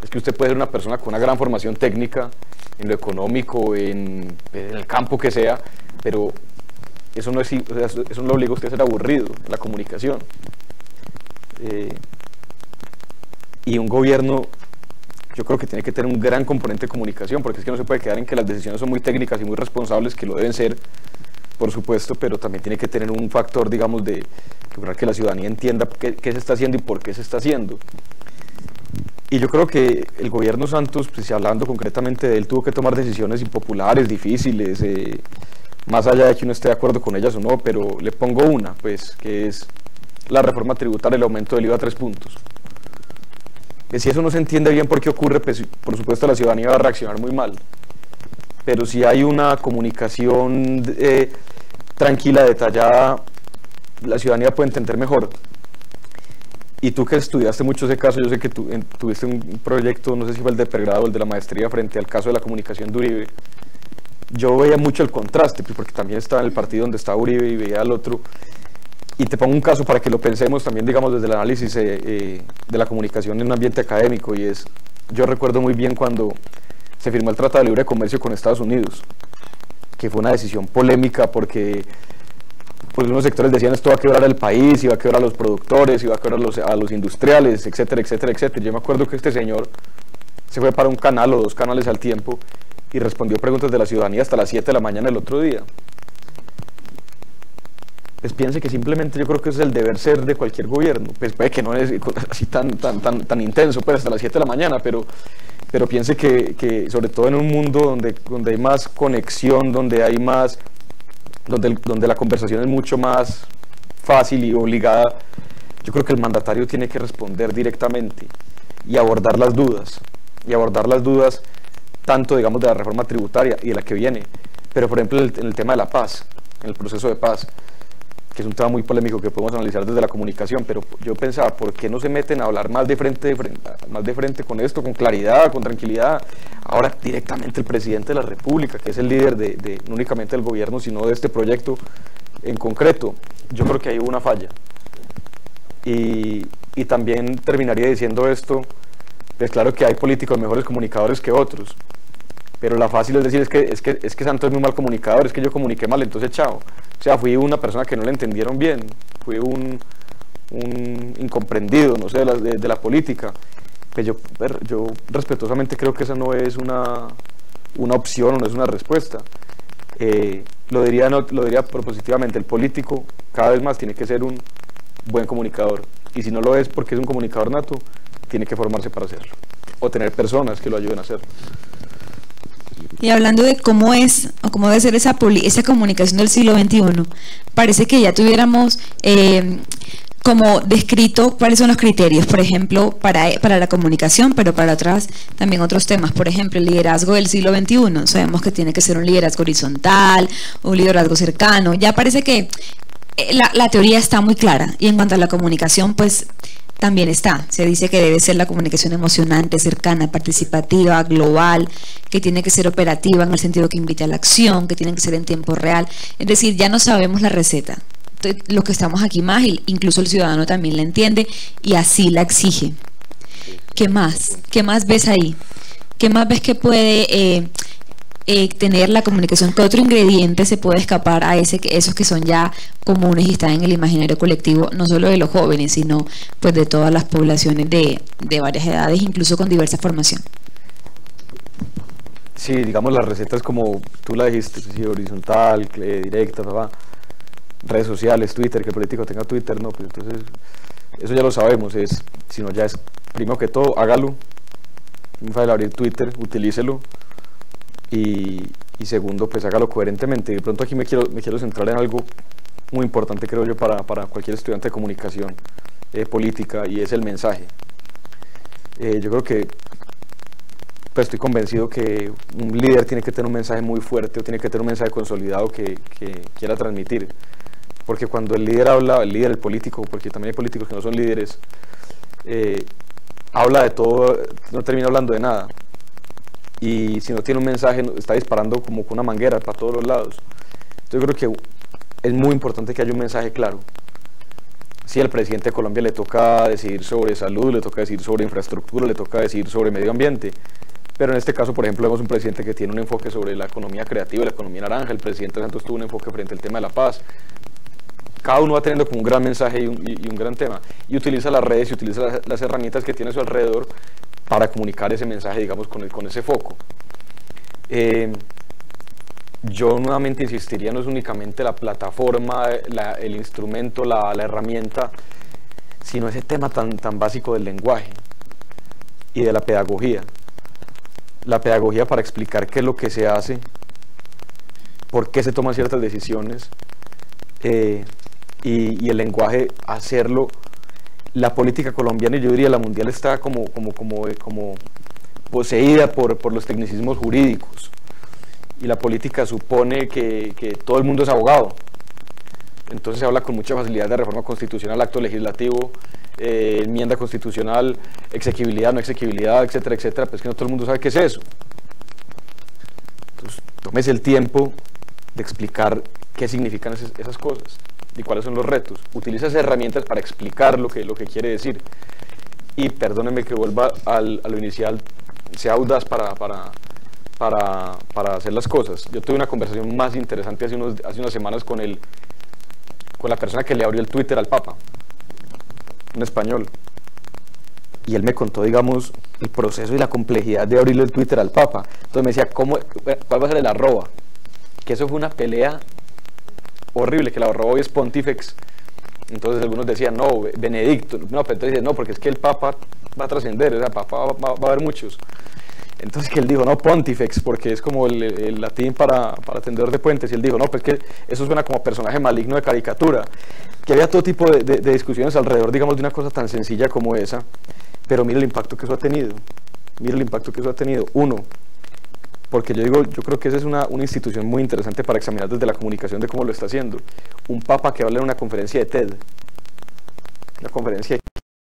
Es que usted puede ser una persona con una gran formación técnica, en lo económico, en, en el campo que sea, pero eso no, es, eso no lo obliga a usted a ser aburrido en la comunicación. Eh, y un gobierno, yo creo que tiene que tener un gran componente de comunicación, porque es que no se puede quedar en que las decisiones son muy técnicas y muy responsables, que lo deben ser, por supuesto, pero también tiene que tener un factor, digamos, de lograr que la ciudadanía entienda qué, qué se está haciendo y por qué se está haciendo. Y yo creo que el gobierno Santos, pues, hablando concretamente de él, tuvo que tomar decisiones impopulares, difíciles, eh, más allá de que uno esté de acuerdo con ellas o no, pero le pongo una, pues, que es la reforma tributaria, el aumento del I V A a tres puntos. Que si eso no se entiende bien por qué ocurre, pues por supuesto la ciudadanía va a reaccionar muy mal. Pero si hay una comunicación eh, tranquila, detallada, la ciudadanía puede entender mejor. Y tú que estudiaste mucho ese caso, yo sé que tú, en, tuviste un proyecto, no sé si fue el de pregrado o el de la maestría, frente al caso de la comunicación de Uribe. Yo veía mucho el contraste, porque también estaba en el partido donde estaba Uribe y veía al otro. Y te pongo un caso para que lo pensemos también, digamos, desde el análisis eh, eh, de la comunicación en un ambiente académico, y es, yo recuerdo muy bien cuando se firmó el Tratado de Libre Comercio con Estados Unidos, que fue una decisión polémica porque pues, unos sectores decían esto va a quebrar el país, iba a quebrar a los productores, iba a quebrar a los, a los industriales, etcétera, etcétera, etcétera. Yo me acuerdo que este señor se fue para un canal o dos canales al tiempo y respondió preguntas de la ciudadanía hasta las siete de la mañana el otro día. Pues piense que simplemente yo creo que ese es el deber ser de cualquier gobierno, pues puede que no es así tan, tan, tan, tan intenso, pues hasta las siete de la mañana, pero, pero piense que, que sobre todo en un mundo donde, donde hay más conexión, donde hay más, donde, donde la conversación es mucho más fácil y obligada, yo creo que el mandatario tiene que responder directamente y abordar las dudas, y abordar las dudas tanto, digamos, de la reforma tributaria y de la que viene, pero por ejemplo en el, en el tema de la paz, en el proceso de paz, que es un tema muy polémico que podemos analizar desde la comunicación, pero yo pensaba, ¿por qué no se meten a hablar más de frente, de frente, más de frente con esto, con claridad, con tranquilidad? Ahora directamente el presidente de la República, que es el líder de, de no únicamente del gobierno, sino de este proyecto en concreto, yo creo que ahí hubo una falla. Y, y también terminaría diciendo esto, pues claro que hay políticos mejores comunicadores que otros, pero la fácil es decir, es que, es que, es que Santos es muy mal comunicador, es que yo comuniqué mal, entonces chao. O sea, fui una persona que no le entendieron bien, fui un, un incomprendido, no sé, de la, de, de la política. Pues yo, yo respetuosamente creo que esa no es una, una opción o no es una respuesta. Eh, lo, diría, no, lo diría propositivamente, el político cada vez más tiene que ser un buen comunicador. Y si no lo es porque es un comunicador nato, tiene que formarse para hacerlo. O tener personas que lo ayuden a hacerlo. Y hablando de cómo es o cómo debe ser esa, esa comunicación del siglo veintiuno, parece que ya tuviéramos eh, como descrito cuáles son los criterios, por ejemplo, para, para la comunicación, pero para otras también otros temas. Por ejemplo, el liderazgo del siglo veintiuno. Sabemos que tiene que ser un liderazgo horizontal, un liderazgo cercano. Ya parece que la, la teoría está muy clara, y en cuanto a la comunicación, pues también está. Se dice que debe ser la comunicación emocionante, cercana, participativa, global, que tiene que ser operativa en el sentido que invite a la acción, que tiene que ser en tiempo real. Es decir, ya no sabemos la receta. Lo que estamos aquí más, incluso el ciudadano también la entiende y así la exige. ¿Qué más? ¿Qué más ves ahí? ¿Qué más ves que puede eh, eh, tener la comunicación? ¿Qué otro ingrediente se puede escapar a ese, esos que son ya comunes y están en el imaginario colectivo, no solo de los jóvenes, sino pues de todas las poblaciones de, de varias edades, incluso con diversa formación? Sí, digamos las recetas como tú la dijiste, sí, horizontal, directa, papá. Redes sociales, Twitter, que el político tenga Twitter, no, pues entonces eso ya lo sabemos, es, sino ya es, primero que todo, hágalo, no fácil abrir Twitter, utilícelo, y, y segundo, pues hágalo coherentemente. De pronto aquí me quiero, me quiero centrar en algo muy importante, creo yo, para, para cualquier estudiante de comunicación eh, política, y es el mensaje. Eh, yo creo que pues estoy convencido que un líder tiene que tener un mensaje muy fuerte, o tiene que tener un mensaje consolidado que, que quiera transmitir. Porque cuando el líder habla, el líder, el político, porque también hay políticos que no son líderes, eh, habla de todo, no termina hablando de nada. Y si no tiene un mensaje, está disparando como con una manguera para todos los lados. Entonces yo creo que es muy importante que haya un mensaje claro. si al presidente de Colombia le toca decidir sobre salud, le toca decidir sobre infraestructura, le toca decidir sobre medio ambiente. Pero en este caso, por ejemplo, vemos un presidente que tiene un enfoque sobre la economía creativa, la economía naranja. El presidente Santos tuvo un enfoque frente al tema de la paz. Cada uno va teniendo como un gran mensaje y un, y, y un gran tema. Y utiliza las redes y utiliza las, las herramientas que tiene a su alrededor para comunicar ese mensaje, digamos, con, el, con ese foco. Eh, yo nuevamente insistiría, no es únicamente la plataforma, la, el instrumento, la, la herramienta, sino ese tema tan, tan básico del lenguaje y de la pedagogía. La pedagogía para explicar qué es lo que se hace, por qué se toman ciertas decisiones, eh, y, y el lenguaje, hacerlo. La política colombiana, y yo diría la mundial, está como, como, como, como poseída por, por los tecnicismos jurídicos, y la política supone que, que todo el mundo es abogado. Entonces se habla con mucha facilidad de reforma constitucional, acto legislativo, eh, enmienda constitucional, exequibilidad, no exequibilidad, etcétera, etcétera, pues que no todo el mundo sabe qué es eso. Entonces, tómese el tiempo de explicar qué significan esas, esas cosas y cuáles son los retos. Utiliza esas herramientas para explicar lo que, lo que quiere decir. Y perdónenme que vuelva al, a lo inicial, sea audaz para, para, para, para hacer las cosas. Yo tuve una conversación más interesante hace, unos, hace unas semanas con el con la persona que le abrió el Twitter al Papa, un español, y él me contó, digamos, el proceso y la complejidad de abrirle el Twitter al Papa. Entonces me decía, ¿cómo, ¿cuál va a ser el arroba? Que eso fue una pelea horrible, que el arroba hoy es Pontifex. Entonces algunos decían, no, Benedicto, no, pero entonces no, porque es que el Papa va a trascender, o sea, Papa va, va, va a haber muchos. Entonces que él dijo, no, Pontifex, porque es como el, el latín para, para tendedor de puentes, y él dijo, no, pues que eso suena como personaje maligno de caricatura, que había todo tipo de, de, de discusiones alrededor, digamos, de una cosa tan sencilla como esa, pero mire el impacto que eso ha tenido, mire el impacto que eso ha tenido. Uno, porque yo digo, yo creo que esa es una, una institución muy interesante para examinar desde la comunicación de cómo lo está haciendo. Un papa que habla en una conferencia de TED, una conferencia de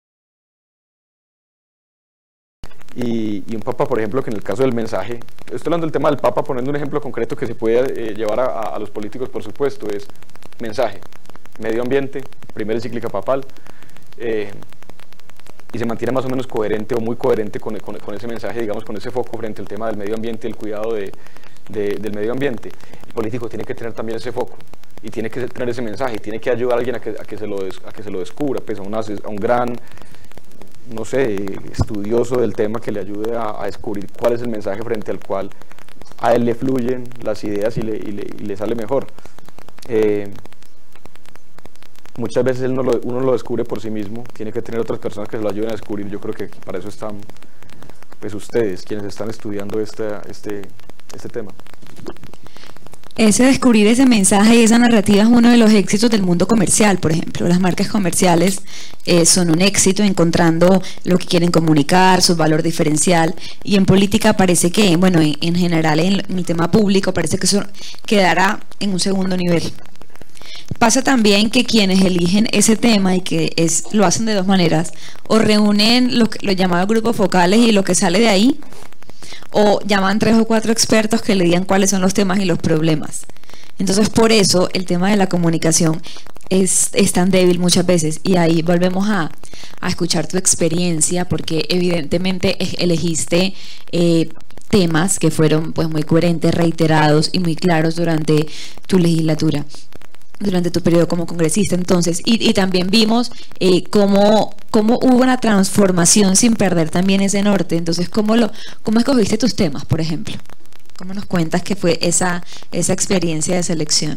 Y, y un papa, por ejemplo, que en el caso del mensaje, estoy hablando del tema del papa poniendo un ejemplo concreto que se puede eh, llevar a, a los políticos, por supuesto, es mensaje, medio ambiente, primera encíclica papal, eh, y se mantiene más o menos coherente o muy coherente con, con, con ese mensaje, digamos, con ese foco frente al tema del medio ambiente y el cuidado de, de, del medio ambiente. El político tiene que tener también ese foco y tiene que tener ese mensaje y tiene que ayudar a alguien a que, a que, se, lo, a que se lo descubra, pues a, una, a un gran, no sé, estudioso del tema que le ayude a, a descubrir cuál es el mensaje frente al cual a él le fluyen las ideas y le, y le, y le sale mejor. Eh, muchas veces él no lo, uno lo descubre por sí mismo, tiene que tener otras personas que se lo ayuden a descubrir. Yo creo que para eso están, pues, ustedes, quienes están estudiando este, este, este tema. Ese descubrir ese mensaje y esa narrativa es uno de los éxitos del mundo comercial, por ejemplo. Las marcas comerciales eh, son un éxito encontrando lo que quieren comunicar, su valor diferencial, y en política parece que, bueno, en, en general en, en el tema público parece que eso quedará en un segundo nivel. Pasa también que quienes eligen ese tema y que es, lo hacen de dos maneras, o reúnen los lo llamados grupos focales y lo que sale de ahí, o llaman tres o cuatro expertos que le digan cuáles son los temas y los problemas. Entonces, por eso el tema de la comunicación es, es tan débil muchas veces, y ahí volvemos a, a escuchar tu experiencia, porque evidentemente elegiste eh, temas que fueron pues muy coherentes, reiterados y muy claros durante tu legislatura, durante tu periodo como congresista. Entonces, y, y también vimos eh, cómo, cómo hubo una transformación sin perder también ese norte. Entonces, ¿cómo, lo, cómo escogiste tus temas, por ejemplo? ¿Cómo nos cuentas que fue esa, esa experiencia de selección?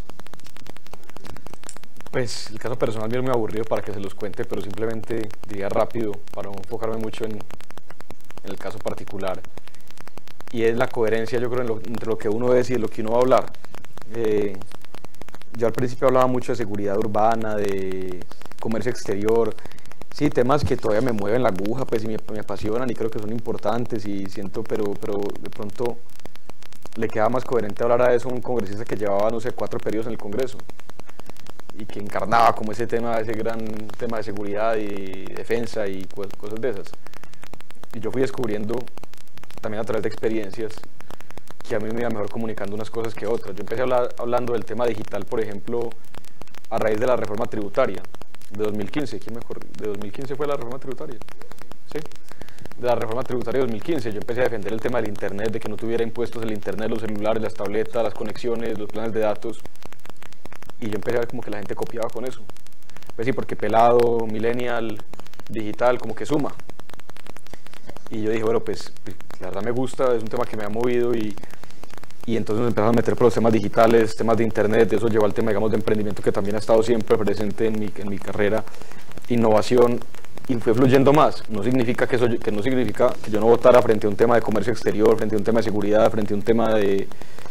Pues el caso personal mío es muy aburrido para que se los cuente, pero simplemente diría rápido, para no enfocarme mucho en, en el caso particular. Y es la coherencia, yo creo, en lo, entre lo que uno es y lo que uno va a hablar. Eh, Yo al principio hablaba mucho de seguridad urbana, de comercio exterior, sí, temas que todavía me mueven la aguja, pues, y me, me apasionan y creo que son importantes, y siento, pero, pero de pronto le queda más coherente hablar a eso a un congresista que llevaba, no sé, cuatro periodos en el Congreso y que encarnaba como ese tema, ese gran tema de seguridad y defensa y cosas de esas. Y yo fui descubriendo también a través de experiencias que a mí me iba mejor comunicando unas cosas que otras. Yo empecé a hablar, hablando del tema digital, por ejemplo, a raíz de la reforma tributaria. de dos mil quince, ¿quién me corri- de dos mil quince fue la reforma tributaria, ¿sí? De la reforma tributaria de dos mil quince, yo empecé a defender el tema del internet, de que no tuviera impuestos el internet, los celulares, las tabletas, las conexiones, los planes de datos, y yo empecé a ver como que la gente copiaba con eso. Pues sí, porque pelado, millennial, digital, como que suma. Y yo dije, bueno, pues la verdad me gusta, es un tema que me ha movido, y, y entonces nos empezamos a meter por los temas digitales, temas de internet, de eso llevó al tema, digamos, de emprendimiento, que también ha estado siempre presente en mi, en mi carrera, innovación, y fue fluyendo más. No significa que eso, que no significa que yo no votara frente a un tema de comercio exterior, frente a un tema de seguridad, frente a un tema de,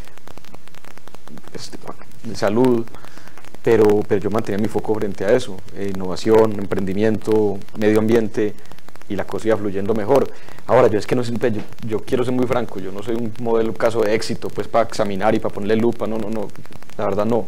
este, de salud, pero, pero yo mantenía mi foco frente a eso, eh, innovación, emprendimiento, medio ambiente, y la cosa iba fluyendo mejor. Ahora, yo es que no siempre, yo, yo quiero ser muy franco, yo no soy un modelo, un caso de éxito, pues para examinar y para ponerle lupa, no, no, no, la verdad no.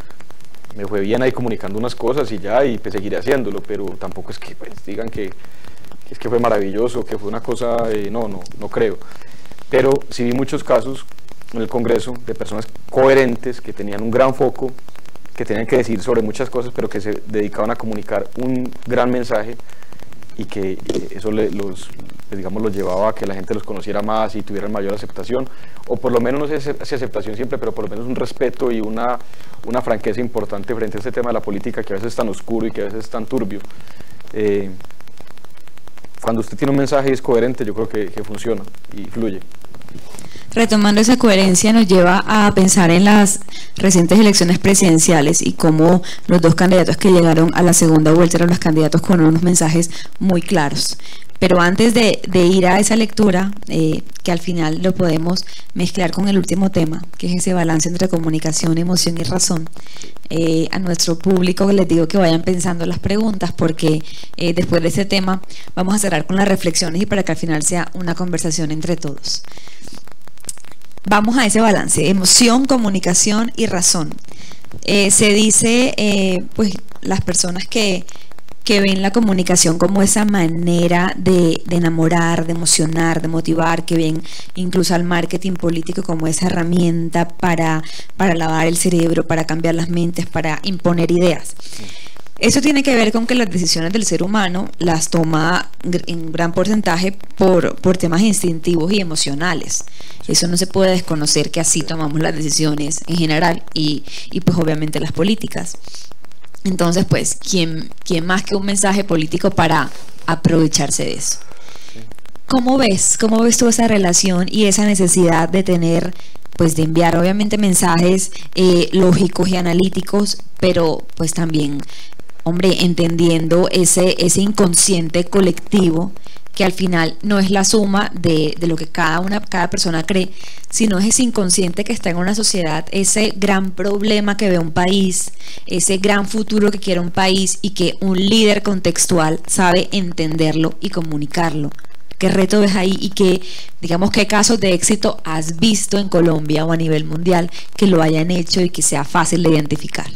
Me fue bien ahí comunicando unas cosas y ya, y pues seguiré haciéndolo, pero tampoco es que pues, digan que, que es que fue maravilloso, que fue una cosa, eh, no, no, no creo. Pero sí vi muchos casos en el Congreso de personas coherentes que tenían un gran foco, que tenían que decir sobre muchas cosas, pero que se dedicaban a comunicar un gran mensaje, y que eh, eso le, los, pues, digamos, los llevaba a que la gente los conociera más y tuvieran mayor aceptación, o por lo menos no sé si aceptación siempre, pero por lo menos un respeto y una, una franqueza importante frente a este tema de la política, que a veces es tan oscuro y que a veces es tan turbio. Eh, cuando usted tiene un mensaje y es coherente, yo creo que, que funciona y fluye. Retomando esa coherencia, nos lleva a pensar en las recientes elecciones presidenciales y cómo los dos candidatos que llegaron a la segunda vuelta eran los candidatos con unos mensajes muy claros. Pero antes de, de ir a esa lectura, eh, que al final lo podemos mezclar con el último tema, que es ese balance entre comunicación, emoción y razón, eh, a nuestro público les digo que vayan pensando las preguntas, porque eh, después de ese tema vamos a cerrar con las reflexiones y para que al final sea una conversación entre todos. Vamos a ese balance, emoción, comunicación y razón. Eh, se dice, eh, pues, las personas que, que ven la comunicación como esa manera de, de enamorar, de emocionar, de motivar, que ven incluso al marketing político como esa herramienta para, para lavar el cerebro, para cambiar las mentes, para imponer ideas. Eso tiene que ver con que las decisiones del ser humano las toma en gran porcentaje por, por temas instintivos y emocionales. Eso no se puede desconocer, que así tomamos las decisiones en general y, y pues obviamente las políticas. Entonces, pues, ¿quién, quién más que un mensaje político para aprovecharse de eso? ¿Cómo ves? ¿Cómo ves tú esa relación y esa necesidad de tener, pues de enviar obviamente mensajes eh, lógicos y analíticos, pero pues también, hombre, entendiendo ese, ese inconsciente colectivo que al final no es la suma de, de lo que cada, una, cada persona cree, sino es ese inconsciente que está en una sociedad, ese gran problema que ve un país, ese gran futuro que quiere un país y que un líder contextual sabe entenderlo y comunicarlo? ¿Qué reto ves ahí y qué, digamos, qué casos de éxito has visto en Colombia o a nivel mundial que lo hayan hecho y que sea fácil de identificar?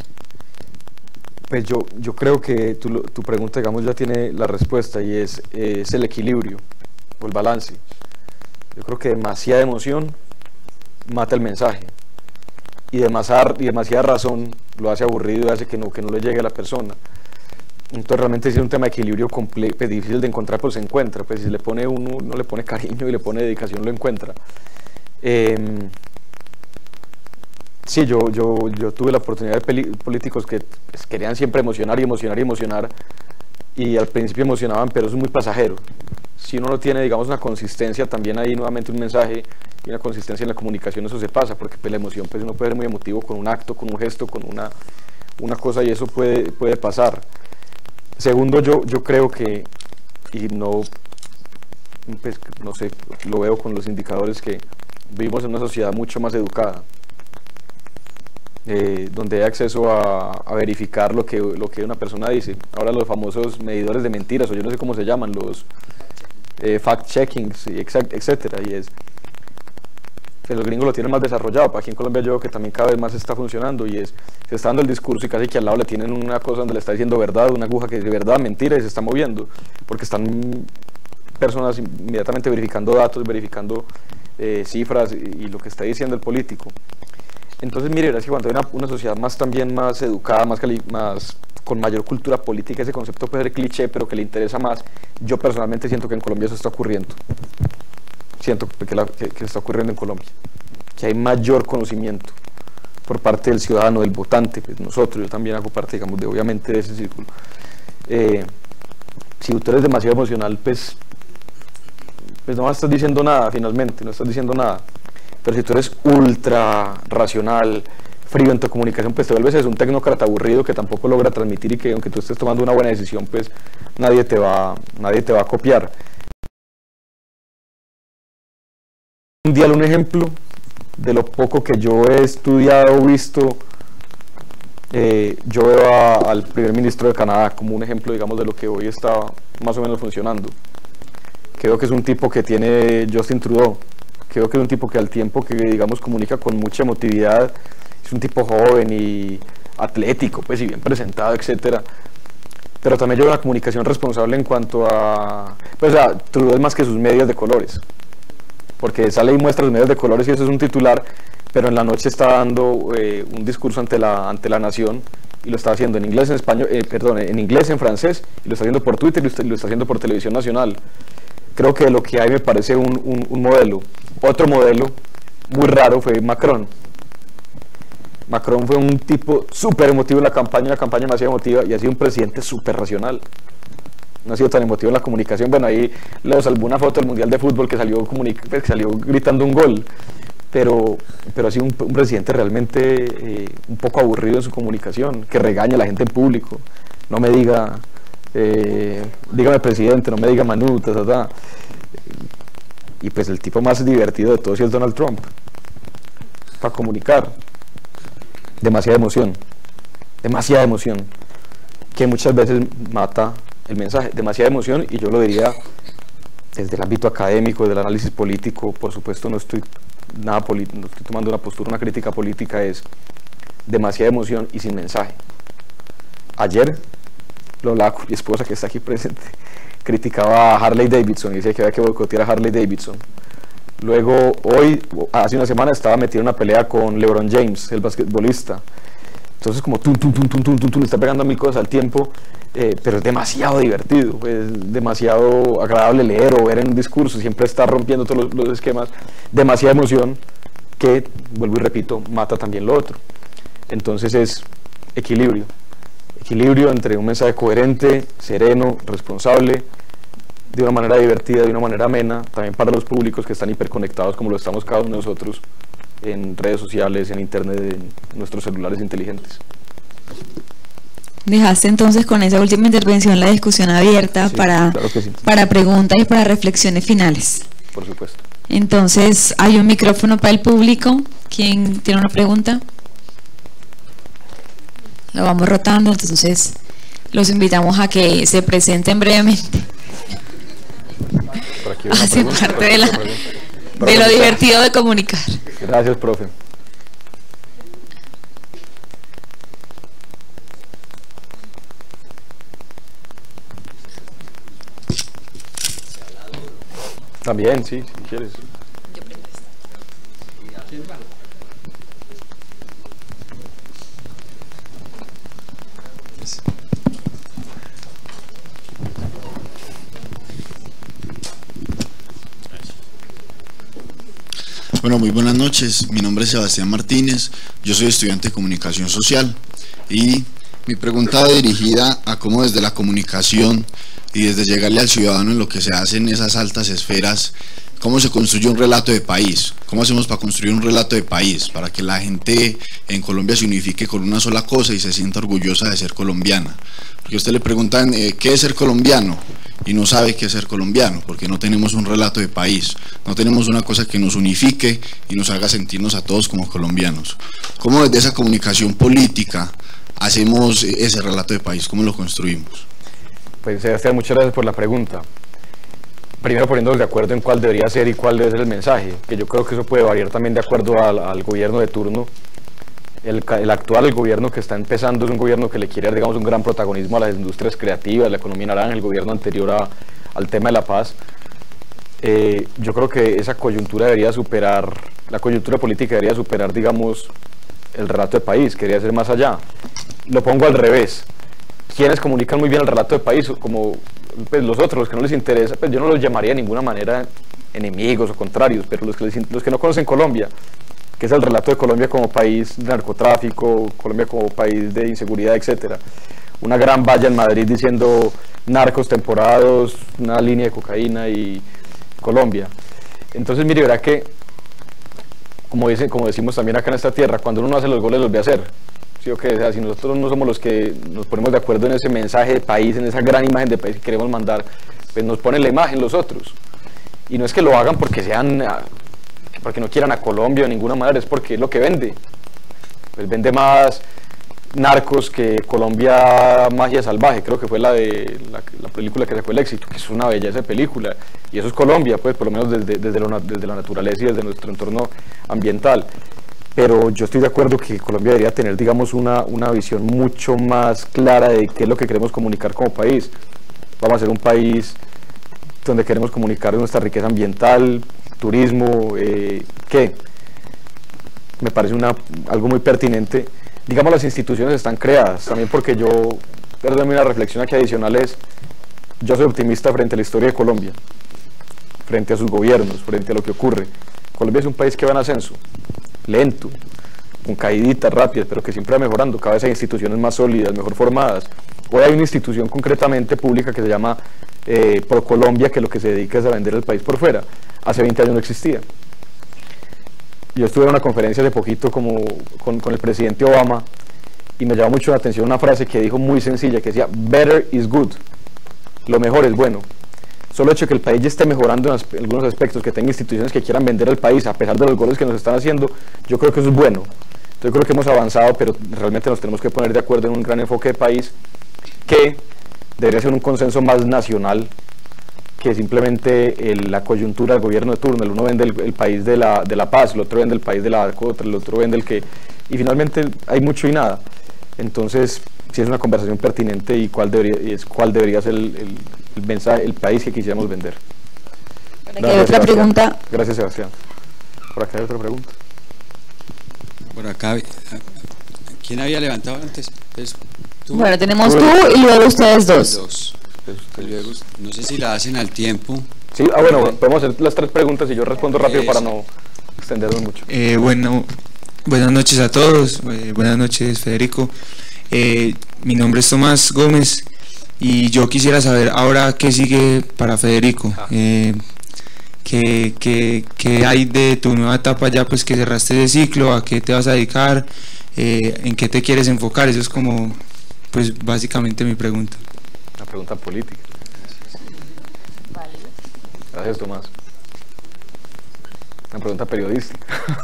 Pues yo, yo creo que tu, tu pregunta, digamos, ya tiene la respuesta, y es, es el equilibrio o el balance. Yo creo que demasiada emoción mata el mensaje, y demasiada, y demasiada razón lo hace aburrido y hace que no, que no le llegue a la persona. Entonces realmente es un tema de equilibrio comple- pues, difícil de encontrar, pues se encuentra. Pues si le pone uno, uno le pone cariño y le pone dedicación, lo encuentra. Eh, Sí, yo, yo, yo tuve la oportunidad de políticos que pues, querían siempre emocionar y emocionar y emocionar, y al principio emocionaban, pero eso es muy pasajero. Si uno no tiene, digamos, una consistencia, también hay nuevamente un mensaje y una consistencia en la comunicación, eso se pasa, porque pues, la emoción, pues uno puede ser muy emotivo con un acto, con un gesto, con una, una cosa, y eso puede, puede pasar. Segundo, yo, yo creo que, y no, pues, no sé, lo veo con los indicadores, que vivimos en una sociedad mucho más educada. Eh, donde hay acceso a, a verificar lo que, lo que una persona dice. Ahora los famosos medidores de mentiras, o yo no sé cómo se llaman, los eh, fact-checkings, etcétera, y es que los gringos lo tienen más desarrollado. Aquí en Colombia yo creo que también cada vez más está funcionando, y es, se está dando el discurso y casi que al lado le tienen una cosa donde le está diciendo verdad, una aguja que es de verdad, mentira, y se está moviendo, porque están personas inmediatamente verificando datos, verificando eh, cifras y, y lo que está diciendo el político. Entonces, mire, es que cuando hay una, una sociedad más también más educada, más, cali, más con mayor cultura política. Ese concepto puede ser cliché, pero que le interesa más. Yo personalmente siento que en Colombia eso está ocurriendo. Siento que, la, que, que está ocurriendo en Colombia. Que hay mayor conocimiento por parte del ciudadano, del votante, pues nosotros, yo también hago parte, digamos, de, obviamente de ese círculo. Eh, si tú eres demasiado emocional, pues, pues no estás diciendo nada finalmente, no estás diciendo nada. Pero si tú eres ultra racional, frío en tu comunicación, pues te vuelves es un tecnócrata aburrido que tampoco logra transmitir y que aunque tú estés tomando una buena decisión, pues nadie te va, nadie te va a copiar. Un día un ejemplo de lo poco que yo he estudiado o visto, eh, yo veo a, al primer ministro de Canadá como un ejemplo, digamos, de lo que hoy está más o menos funcionando. Creo que es un tipo que tiene Justin Trudeau, creo que es un tipo que al tiempo que, digamos, comunica con mucha emotividad, es un tipo joven y atlético, pues, y bien presentado, etcétera. Pero también lleva una comunicación responsable en cuanto a, pues, o sea, Trudeau es más que sus medias de colores, porque sale y muestra los medios de colores y eso es un titular, pero en la noche está dando eh, un discurso ante la, ante la nación y lo está haciendo en inglés, en español, eh, perdón, en inglés, en francés, y lo está haciendo por Twitter y lo está, lo está haciendo por televisión nacional. Creo que lo que hay me parece un, un, un modelo. Otro modelo muy raro fue Macron. Macron fue un tipo súper emotivo en la campaña, una campaña demasiado emotiva, y ha sido un presidente súper racional. No ha sido tan emotivo en la comunicación. Bueno, ahí le salvó una foto del Mundial de Fútbol que salió, que salió gritando un gol, pero, pero ha sido un, un presidente realmente eh, un poco aburrido en su comunicación, que regaña a la gente en público. No me diga, eh, dígame presidente, no me diga Manu, ta, ta, ta. Y pues el tipo más divertido de todos es Donald Trump, para comunicar. Demasiada emoción, demasiada emoción, que muchas veces mata el mensaje, demasiada emoción, y yo lo diría desde el ámbito académico, del análisis político. Por supuesto no estoy nada no estoy tomando una postura, una crítica política, es demasiada emoción y sin mensaje. Ayer lo hablaba con mi esposa, que está aquí presente, criticaba a Harley Davidson y decía que había que boicotear a Harley Davidson. Luego, hoy, hace una semana, estaba metido en una pelea con LeBron James, el basquetbolista. Entonces, como tum, tum, tum, tum, tum, tum, tum, le está pegando mil cosas al tiempo, eh, pero es demasiado divertido, es demasiado agradable leer o ver en un discurso, siempre está rompiendo todos los, los esquemas, demasiada emoción que, vuelvo y repito, mata también lo otro. Entonces es equilibrio, equilibrio entre un mensaje coherente, sereno, responsable, de una manera divertida, de una manera amena, también para los públicos que están hiperconectados como lo estamos cada uno de nosotros en redes sociales, en internet, en nuestros celulares inteligentes. Dejaste entonces con esa última intervención la discusión abierta, sí, para, claro que sí, para preguntas y para reflexiones finales. Por supuesto. Entonces, hay un micrófono para el público. ¿Quién tiene una pregunta? Lo vamos rotando, entonces los invitamos a que se presenten brevemente. Hace parte de, la, de lo divertido de comunicar. Gracias, profe. También, sí, si quieres. Bueno, muy buenas noches, mi nombre es Sebastián Martínez, yo soy estudiante de comunicación social y mi pregunta va dirigida a cómo desde la comunicación y desde llegarle al ciudadano en lo que se hace en esas altas esferas, cómo se construye un relato de país, cómo hacemos para construir un relato de país, para que la gente en Colombia se unifique con una sola cosa y se sienta orgullosa de ser colombiana. Porque a usted le preguntan eh, ¿qué es ser colombiano? Y no sabe qué es ser colombiano, porque no tenemos un relato de país, no tenemos una cosa que nos unifique y nos haga sentirnos a todos como colombianos. ¿Cómo desde esa comunicación política hacemos ese relato de país? ¿Cómo lo construimos? Pues Sebastián, muchas gracias por la pregunta. Primero poniéndonos de acuerdo en cuál debería ser y cuál debe ser el mensaje, que yo creo que eso puede variar también de acuerdo al, al gobierno de turno. El, el actual, el gobierno que está empezando, es un gobierno que le quiere dar, digamos, un gran protagonismo a las industrias creativas, a la economía naranja, el gobierno anterior a, al tema de la paz. Eh, yo creo que esa coyuntura debería superar, la coyuntura política debería superar, digamos, el relato de país, que debería ser más allá. Lo pongo al revés. quienes comunican muy bien el relato de país, como pues, los otros, los que no les interesa, pues yo no los llamaría de ninguna manera enemigos o contrarios, pero los que, les, los que no conocen Colombia, que es el relato de Colombia como país de narcotráfico, Colombia como país de inseguridad, etcétera. Una gran valla en Madrid diciendo narcos temporada dos, una línea de cocaína y Colombia. Entonces, mire, verá que, como, dicen, como decimos también acá en esta tierra, cuando uno no hace los goles los ve hacer. ¿Sí o qué? O sea, si nosotros no somos los que nos ponemos de acuerdo en ese mensaje de país, en esa gran imagen de país que queremos mandar, pues nos ponen la imagen los otros. Y no es que lo hagan porque sean, porque no quieran a Colombia de ninguna manera, es porque es lo que vende. Pues vende más narcos que Colombia Magia Salvaje, creo que fue la de la, la película que sacó el éxito, que es una belleza de película, y eso es Colombia, pues por lo menos desde, desde, lo, desde la naturaleza y desde nuestro entorno ambiental. Pero yo estoy de acuerdo que Colombia debería tener, digamos, una, una visión mucho más clara de qué es lo que queremos comunicar como país. Vamos a ser un país donde queremos comunicar nuestra riqueza ambiental, turismo, eh, ¿qué? Me parece una, algo muy pertinente. Digamos, las instituciones están creadas, también porque yo, perdóname, una reflexión aquí adicional es, yo soy optimista frente a la historia de Colombia, frente a sus gobiernos, frente a lo que ocurre. Colombia es un país que va en ascenso, lento, con caíditas rápidas, pero que siempre va mejorando, cada vez hay instituciones más sólidas, mejor formadas. Hoy hay una institución concretamente pública que se llama eh, ProColombia, que lo que se dedica es a vender el país por fuera. Hace veinte años no existía. Yo estuve en una conferencia hace poquito como, con, con el presidente Obama y me llamó mucho la atención una frase que dijo muy sencilla, que decía, better is good, lo mejor es bueno. Solo el hecho de que el país ya esté mejorando en, as en algunos aspectos, que tenga instituciones que quieran vender el país a pesar de los goles que nos están haciendo, yo creo que eso es bueno. Yo creo que hemos avanzado, pero realmente nos tenemos que poner de acuerdo en un gran enfoque de país que debería ser un consenso más nacional que simplemente el, la coyuntura del gobierno de turno. El uno vende el, el país de la, de la paz, el otro vende el país de la otra, el otro vende el que... Y finalmente hay mucho y nada. Entonces, sí es una conversación pertinente y cuál debería, es, cuál debería ser el, el, el mensaje, el país que quisiéramos vender. Gracias, hay otra Sebastián. pregunta. Gracias, Sebastián. Por acá hay otra pregunta. Por acá, ¿quién había levantado antes? Pues, ¿tú? Bueno, tenemos Tú, tú y luego ustedes dos. Dos. Y luego, no sé si la hacen al tiempo. Sí, ah, bueno, podemos hacer las tres preguntas y yo respondo rápido Eso. para no extendernos mucho. Eh, bueno, buenas noches a todos, eh, buenas noches Federico. Eh, mi nombre es Tomás Gómez y yo quisiera saber ahora qué sigue para Federico. Eh, ¿qué, qué, qué hay de tu nueva etapa ya pues que cerraste de ciclo? ¿A qué te vas a dedicar? Eh, ¿En qué te quieres enfocar? Eso es como, pues básicamente mi pregunta. Una pregunta política. Gracias, Tomás. Una pregunta periodística.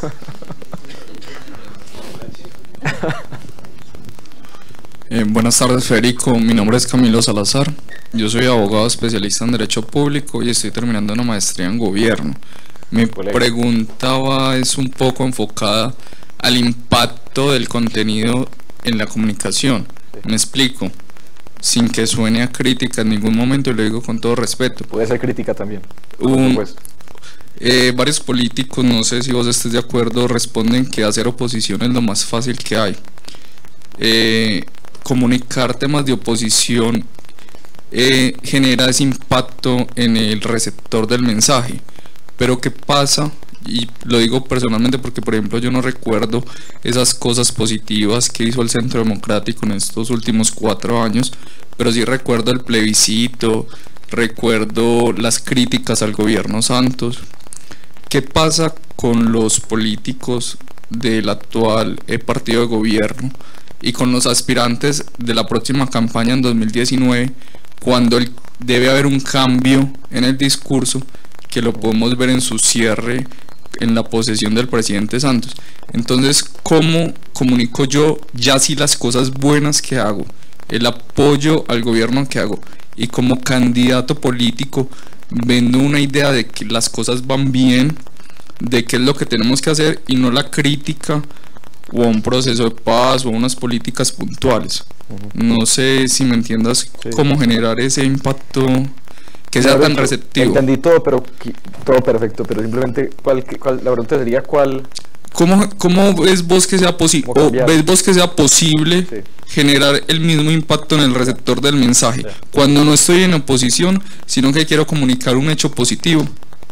Eh, buenas tardes, Federico. Mi nombre es Camilo Salazar. Yo soy abogado especialista en Derecho Público y estoy terminando una maestría en Gobierno. Mi pregunta va, es un poco enfocada al impacto del contenido en la comunicación. Me explico, sin que suene a crítica en ningún momento, y lo digo con todo respeto. Puede ser crítica también. Un, eh, varios políticos, no sé si vos estés de acuerdo, responden que hacer oposición es lo más fácil que hay. Eh, comunicar temas de oposición eh, genera ese impacto en el receptor del mensaje, pero ¿qué pasa? Y lo digo personalmente porque, por ejemplo, yo no recuerdo esas cosas positivas que hizo el Centro Democrático en estos últimos cuatro años, pero sí recuerdo el plebiscito, recuerdo las críticas al gobierno Santos. ¿Qué pasa con los políticos del actual eh, partido de gobierno y con los aspirantes de la próxima campaña en dos mil diecinueve, cuando el, debe haber un cambio en el discurso, que lo podemos ver en su cierre en la posesión del presidente Santos? Entonces, ¿cómo comunico yo ya sí las cosas buenas que hago, el apoyo al gobierno que hago, y como candidato político vendo una idea de que las cosas van bien, de qué es lo que tenemos que hacer, y no la crítica o un proceso de paz o unas políticas puntuales? Uh-huh. No sé si me entiendas, sí, cómo generar ese impacto que sea tan receptivo. Entendí todo, pero todo perfecto, pero simplemente, ¿cuál, cuál, la pregunta sería cuál? ¿cómo, cómo ves vos que sea posible, o ves vos que sea posible sí. generar el mismo impacto en el receptor del mensaje, sí. cuando no estoy en oposición, sino que quiero comunicar un hecho positivo?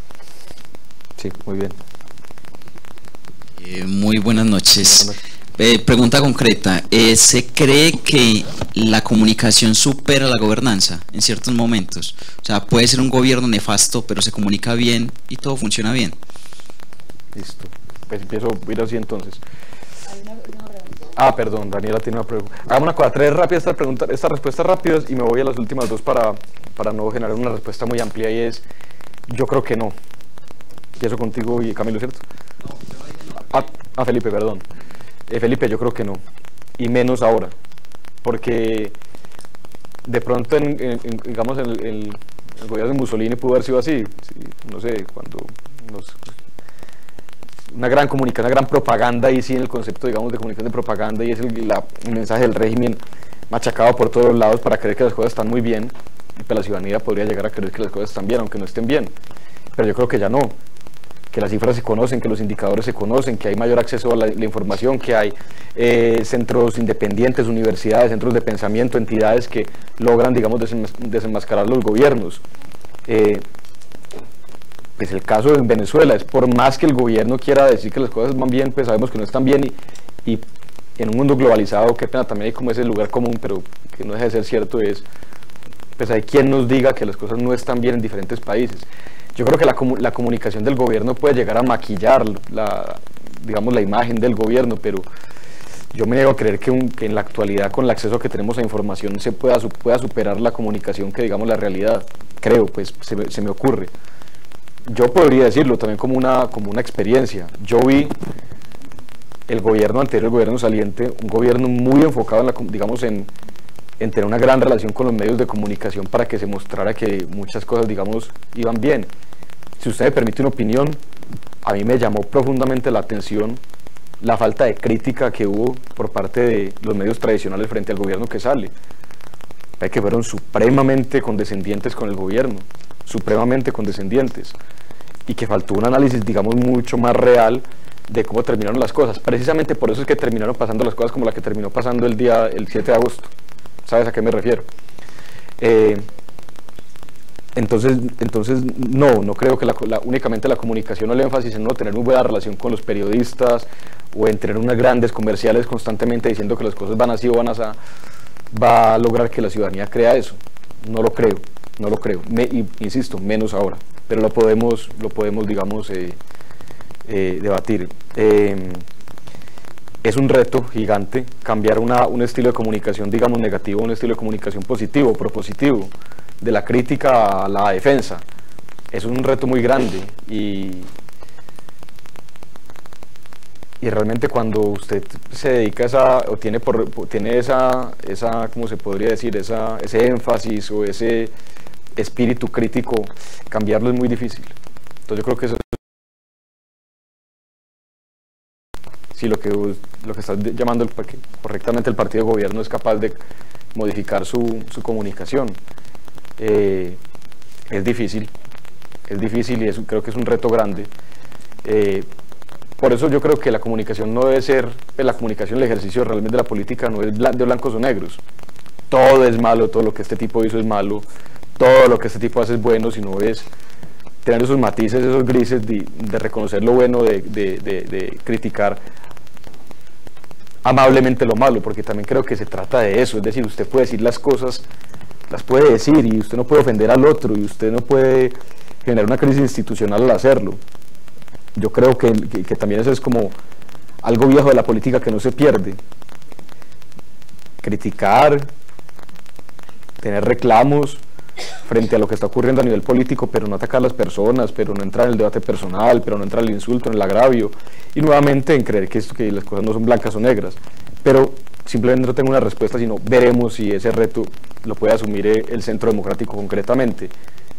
Sí, muy bien. Eh, muy buenas noches. Buenas noches. Eh, pregunta concreta, eh, ¿se cree que la comunicación supera la gobernanza en ciertos momentos? O sea, puede ser un gobierno nefasto, pero se comunica bien y todo funciona bien. Listo, pues empiezo a ir así entonces. Ah, perdón, Daniela tiene una pregunta. Hagamos una cosa, tres rápidas estas preguntas, estas respuestas rápidas y me voy a las últimas dos para, para no generar una respuesta muy amplia, y es, yo creo que no. Empiezo contigo y Camilo, ¿cierto? Ah, ah Felipe, perdón. Eh, Felipe, yo creo que no, y menos ahora, porque de pronto, en, en, en, digamos, en el, el, el gobierno de Mussolini pudo haber sido así, sí, no sé, cuando nos, una gran comunicación, una gran propaganda, y sí, en el concepto, digamos, de comunicación de propaganda, y es el, la, el mensaje del régimen machacado por todos los lados para creer que las cosas están muy bien, y pues la ciudadanía podría llegar a creer que las cosas están bien, aunque no estén bien, pero yo creo que ya no. Que las cifras se conocen, que los indicadores se conocen, que hay mayor acceso a la, la información, que hay eh, centros independientes, universidades, centros de pensamiento, entidades que logran, digamos, desenmas desenmascarar los gobiernos. Eh, pues el caso en Venezuela es, por más que el gobierno quiera decir que las cosas van bien, pues sabemos que no están bien, y, y en un mundo globalizado, qué pena, también hay como ese lugar común, pero que no deja de ser cierto, es, pues hay quien nos diga que las cosas no están bien en diferentes países. Yo creo que la, la comunicación del gobierno puede llegar a maquillar la, digamos, la imagen del gobierno, pero yo me niego a creer que, un, que en la actualidad, con el acceso que tenemos a información, se pueda, pueda superar la comunicación que, digamos, la realidad. Creo, pues, se me, se me ocurre. Yo podría decirlo también como una, como una experiencia. Yo vi el gobierno anterior, el gobierno saliente, un gobierno muy enfocado en la, digamos, en, en tener una gran relación con los medios de comunicación para que se mostrara que muchas cosas, digamos, iban bien. Si usted me permite una opinión, a mí me llamó profundamente la atención la falta de crítica que hubo por parte de los medios tradicionales frente al gobierno que sale. Hay que fueron supremamente condescendientes con el gobierno, supremamente condescendientes, y que faltó un análisis, digamos, mucho más real de cómo terminaron las cosas. Precisamente por eso es que terminaron pasando las cosas como la que terminó pasando el día, el siete de agosto. ¿Sabes a qué me refiero? Eh, entonces, entonces no, no creo que la, la, únicamente la comunicación o el énfasis en no tener una buena relación con los periodistas o en tener unas grandes comerciales constantemente diciendo que las cosas van así o van así, va a lograr que la ciudadanía crea eso. No lo creo, no lo creo. Me, y, insisto, menos ahora, pero lo podemos, lo podemos digamos, eh, eh, debatir. Eh, Es un reto gigante cambiar una, un estilo de comunicación, digamos, negativo a un estilo de comunicación positivo, propositivo, de la crítica a la defensa. Es un reto muy grande y, y realmente cuando usted se dedica a esa, o tiene, por, tiene esa, esa, ¿cómo se podría decir? Esa, ese énfasis o ese espíritu crítico, cambiarlo es muy difícil. Entonces yo creo que eso es... Si lo que, lo que está llamando el, correctamente el partido de gobierno es capaz de modificar su, su comunicación, eh, es difícil, es difícil y es, creo que es un reto grande. Eh, por eso yo creo que la comunicación no debe ser, la comunicación, el ejercicio realmente de la política no es de blancos o negros. Todo es malo, todo lo que este tipo hizo es malo, todo lo que este tipo hace es bueno, sino es tener esos matices, esos grises de, de reconocer lo bueno, de, de, de, de criticar amablemente lo malo, porque también creo que se trata de eso, es decir, usted puede decir las cosas, las puede decir y usted no puede ofender al otro y usted no puede generar una crisis institucional al hacerlo. Yo creo que, que, que también eso es como algo viejo de la política que no se pierde. Criticar, tener reclamos frente a lo que está ocurriendo a nivel político, pero no atacar a las personas, pero no entrar en el debate personal, pero no entrar en el insulto, en el agravio, y nuevamente en creer que, esto, que las cosas no son blancas o negras. Pero simplemente no tengo una respuesta, sino veremos si ese reto lo puede asumir el Centro Democrático concretamente.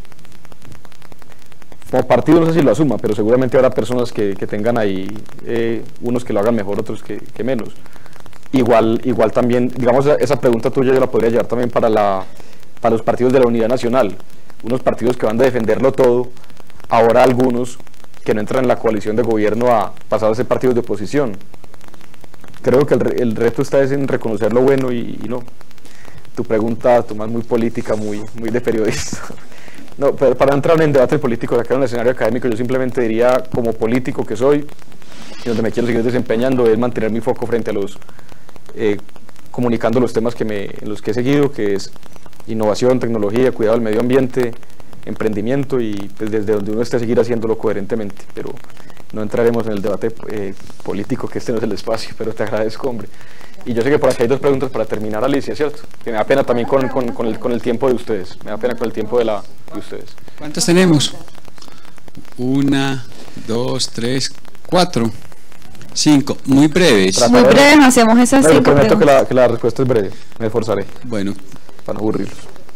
Como partido no sé si lo asuma, pero seguramente habrá personas que, que tengan ahí, eh, unos que lo hagan mejor, otros que, que menos. Igual, igual también, digamos, esa pregunta tuya yo la podría llevar también para la... para los partidos de la Unidad Nacional, unos partidos que van a defenderlo todo, ahora algunos que no entran en la coalición de gobierno a pasar a ser partidos de oposición. Creo que el, el reto está es en reconocer lo bueno y, y no. Tu pregunta, Tomás, muy política, muy, muy de periodista. No, pero para entrar en debate político acá en el escenario académico, yo simplemente diría, como político que soy, y donde me quiero seguir desempeñando, es mantener mi foco frente a los, eh, comunicando los temas que me, en los que he seguido, que es innovación, tecnología, cuidado del medio ambiente, emprendimiento, y pues, desde donde uno esté seguir haciéndolo coherentemente, pero no entraremos en el debate eh, político, que este no es el espacio, pero te agradezco, hombre. Y yo sé que por aquí hay dos preguntas para terminar, Alicia, ¿cierto? Que me da pena también con, con, con, el, con el tiempo de ustedes, me da pena con el tiempo de, la, de ustedes. ¿Cuántas tenemos? Una, dos, tres, cuatro, cinco, muy breves. Muy breves, hacemos esas pero cinco prometo que preguntas. la, que la respuesta es breve, me esforzaré. Bueno. Para no aburrirlos.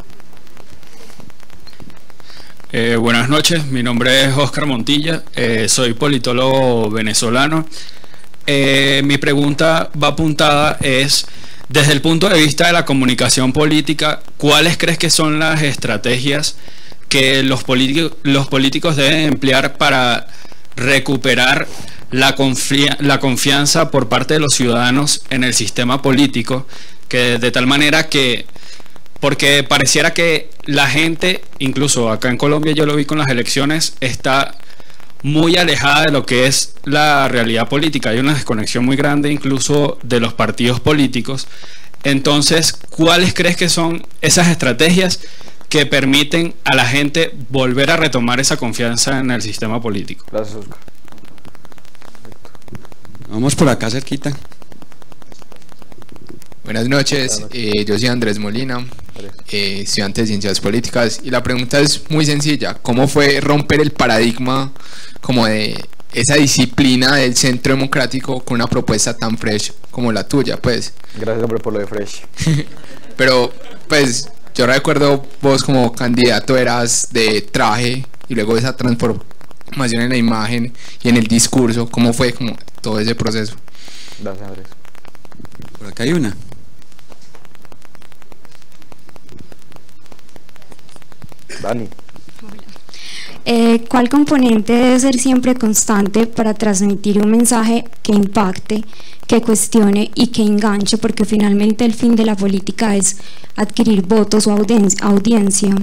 Eh, buenas noches, mi nombre es Oscar Montilla, eh, soy politólogo venezolano. Eh, mi pregunta va apuntada es, desde el punto de vista de la comunicación política, ¿cuáles crees que son las estrategias que los, los políticos deben emplear para recuperar la, confia la confianza por parte de los ciudadanos en el sistema político, que de tal manera que, porque pareciera que la gente, incluso acá en Colombia yo lo vi con las elecciones, está muy alejada de lo que es la realidad política, hay una desconexión muy grande incluso de los partidos políticos. Entonces, ¿cuáles crees que son esas estrategias que permiten a la gente volver a retomar esa confianza en el sistema político? Gracias, Oscar. Vamos por acá cerquita. Buenas noches, eh, yo soy Andrés Molina, eh, estudiante de Ciencias Políticas, y la pregunta es muy sencilla: ¿cómo fue romper el paradigma como de esa disciplina del centro democrático con una propuesta tan fresh como la tuya, pues? Gracias, hombre, por lo de fresh. Pero, pues, yo recuerdo vos como candidato eras de traje, y luego esa transformación en la imagen y en el discurso, ¿cómo fue como todo ese proceso? Gracias, Andrés. Por acá hay una. Dani. Eh, ¿Cuál componente debe ser siempre constante para transmitir un mensaje que impacte, que cuestione y que enganche? Porque finalmente el fin de la política es adquirir votos o audien- audiencia.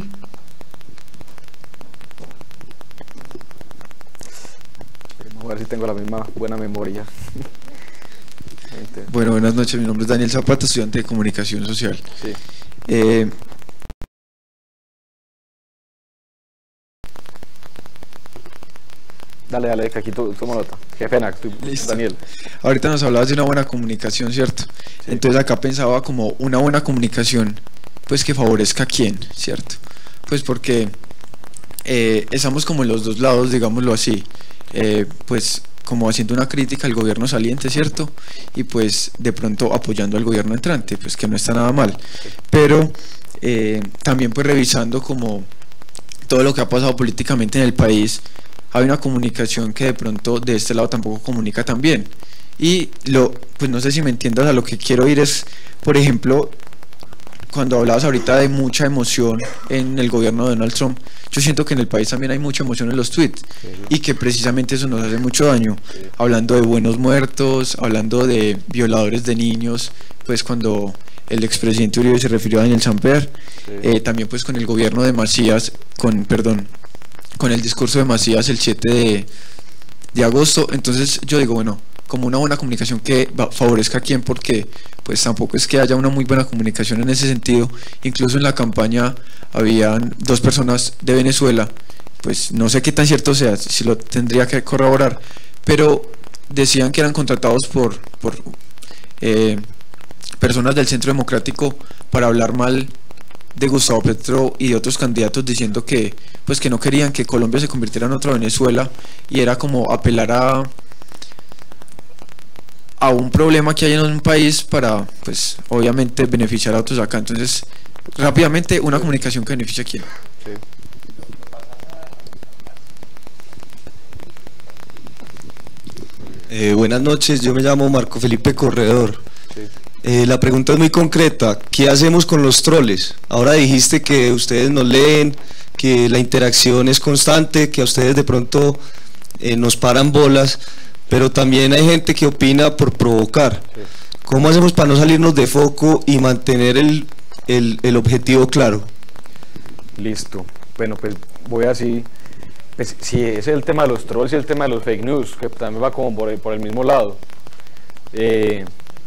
Vamos a ver si tengo la misma buena memoria. Bueno, buenas noches, mi nombre es Daniel Zapata, estudiante de Comunicación Social. Sí. Eh, Dale, dale, que aquí to tomo nota. Qué pena, estoy, Daniel. Ahorita nos hablabas de una buena comunicación, ¿cierto? Sí. Entonces acá pensaba como una buena comunicación, pues que favorezca a quién, ¿cierto? Pues porque eh, estamos como en los dos lados, digámoslo así, eh, pues como haciendo una crítica al gobierno saliente, ¿cierto? Y pues de pronto apoyando al gobierno entrante, pues que no está nada mal. Pero eh, también pues revisando como todo lo que ha pasado políticamente en el país, hay una comunicación que de pronto de este lado tampoco comunica tan bien. Y lo, pues no sé si me entiendas, a lo que quiero ir es, por ejemplo, cuando hablabas ahorita de mucha emoción en el gobierno de Donald Trump, yo siento que en el país también hay mucha emoción en los tweets, sí, y que precisamente eso nos hace mucho daño, sí. Hablando de buenos muertos, hablando de violadores de niños, pues cuando el expresidente Uribe se refirió a Daniel Samper, sí. eh, también pues con el gobierno de Macías, con, perdón, con el discurso de Macías el siete de, de agosto. Entonces yo digo, bueno, como una buena comunicación que favorezca a quién, porque pues tampoco es que haya una muy buena comunicación en ese sentido. Incluso en la campaña habían dos personas de Venezuela, pues no sé qué tan cierto sea, si lo tendría que corroborar, pero decían que eran contratados por, por eh, personas del Centro Democrático para hablar mal de Gustavo Petro y de otros candidatos, diciendo que pues que no querían que Colombia se convirtiera en otra Venezuela, y era como apelar a a un problema que hay en un país para pues obviamente beneficiar a otros acá. Entonces rápidamente, una comunicación que beneficia a quién. Sí. Eh, buenas noches, yo me llamo Marco Felipe Corredor. Sí. Eh, la pregunta es muy concreta: ¿qué hacemos con los troles? Ahora dijiste que ustedes nos leen, que la interacción es constante, que a ustedes de pronto eh, nos paran bolas, pero también hay gente que opina por provocar. Sí. ¿Cómo hacemos para no salirnos de foco y mantener el, el, el objetivo claro? Listo. Bueno, pues voy así. Pues, si ese es el tema de los trolls y el tema de los fake news, que también va como por el, por el mismo lado. Eh,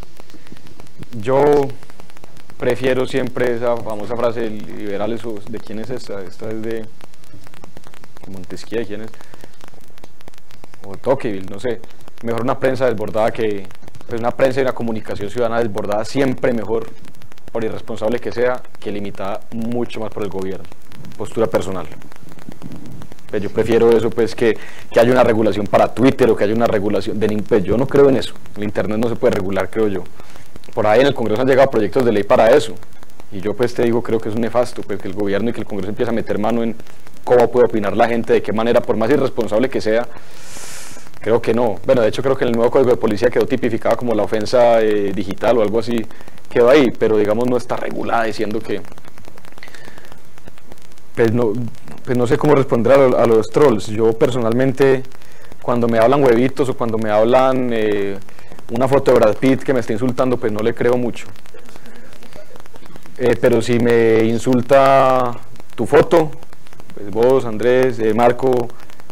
yo prefiero siempre esa famosa frase liberales, ¿de quién es esta? Esta es de Montesquieu, ¿de quién es? O Tocqueville, no sé. Mejor una prensa desbordada que, pues una prensa y una comunicación ciudadana desbordada siempre mejor, por irresponsable que sea, que limitada mucho más por el gobierno. Postura personal. Pues yo prefiero eso, pues que, que haya una regulación para Twitter o que haya una regulación de, pues yo no creo en eso. El internet no se puede regular, creo yo. Por ahí en el Congreso han llegado proyectos de ley para eso, y yo pues te digo, creo que es un nefasto, pues que el gobierno y que el Congreso empiece a meter mano en cómo puede opinar la gente, de qué manera, por más irresponsable que sea. Creo que no. Bueno, de hecho creo que en el nuevo Código de Policía quedó tipificada como la ofensa eh, digital o algo así, quedó ahí, pero digamos no está regulada, diciendo que pues no, pues no sé cómo responder a, lo, a los trolls. Yo personalmente, cuando me hablan huevitos o cuando me hablan eh, una foto de Brad Pitt que me está insultando, pues no le creo mucho. Eh, pero si me insulta tu foto, pues vos, Andrés, eh, Marco,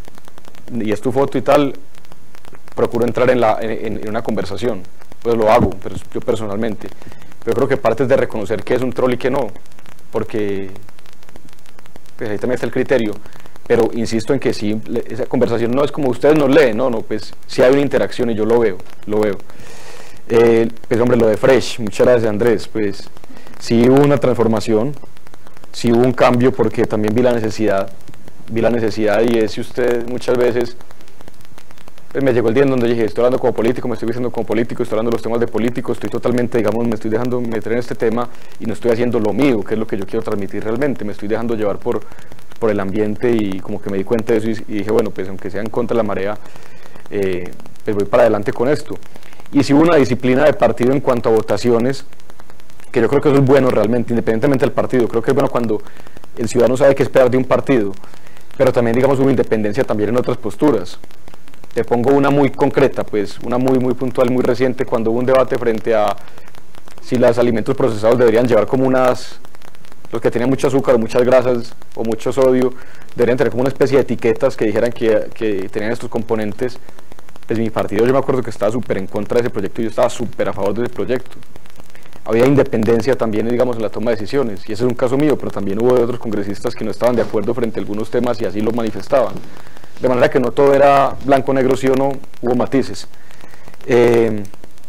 y es tu foto y tal, procuro entrar en, la, en, en una conversación, pues lo hago, pero yo personalmente. Pero creo que parte es de reconocer que es un troll y que no, porque pues ahí también está el criterio. Pero insisto en que sí, esa conversación no es como ustedes nos leen, no, no, pues sí hay una interacción y yo lo veo, lo veo. Eh, pues hombre, lo de Fresh, muchas gracias Andrés, pues sí hubo una transformación, sí hubo un cambio, porque también vi la necesidad, vi la necesidad y es si usted muchas veces, pues me llegó el día en donde dije, estoy hablando como político, me estoy diciendo como político, estoy hablando de los temas de políticos, estoy totalmente, digamos, me estoy dejando meter en este tema y no estoy haciendo lo mío, que es lo que yo quiero transmitir realmente, me estoy dejando llevar por, por el ambiente y como que me di cuenta de eso y, y dije, bueno, pues aunque sea en contra de la marea, eh, pues voy para adelante con esto. Y si hubo una disciplina de partido en cuanto a votaciones, que yo creo que eso es bueno realmente, independientemente del partido, creo que es bueno cuando el ciudadano sabe qué esperar de un partido, pero también, digamos, hubo independencia también en otras posturas. Te pongo una muy concreta, pues una muy muy puntual, muy reciente, cuando hubo un debate frente a si los alimentos procesados deberían llevar como unas, los que tenían mucho azúcar o muchas grasas o mucho sodio, deberían tener como una especie de etiquetas que dijeran que, que tenían estos componentes. Pues mi partido, yo me acuerdo que estaba súper en contra de ese proyecto y yo estaba súper a favor de ese proyecto. Había independencia también, digamos, en la toma de decisiones, y ese es un caso mío, pero también hubo de otros congresistas que no estaban de acuerdo frente a algunos temas y así lo manifestaban. De manera que no todo era blanco, negro, sí o no, hubo matices. Eh,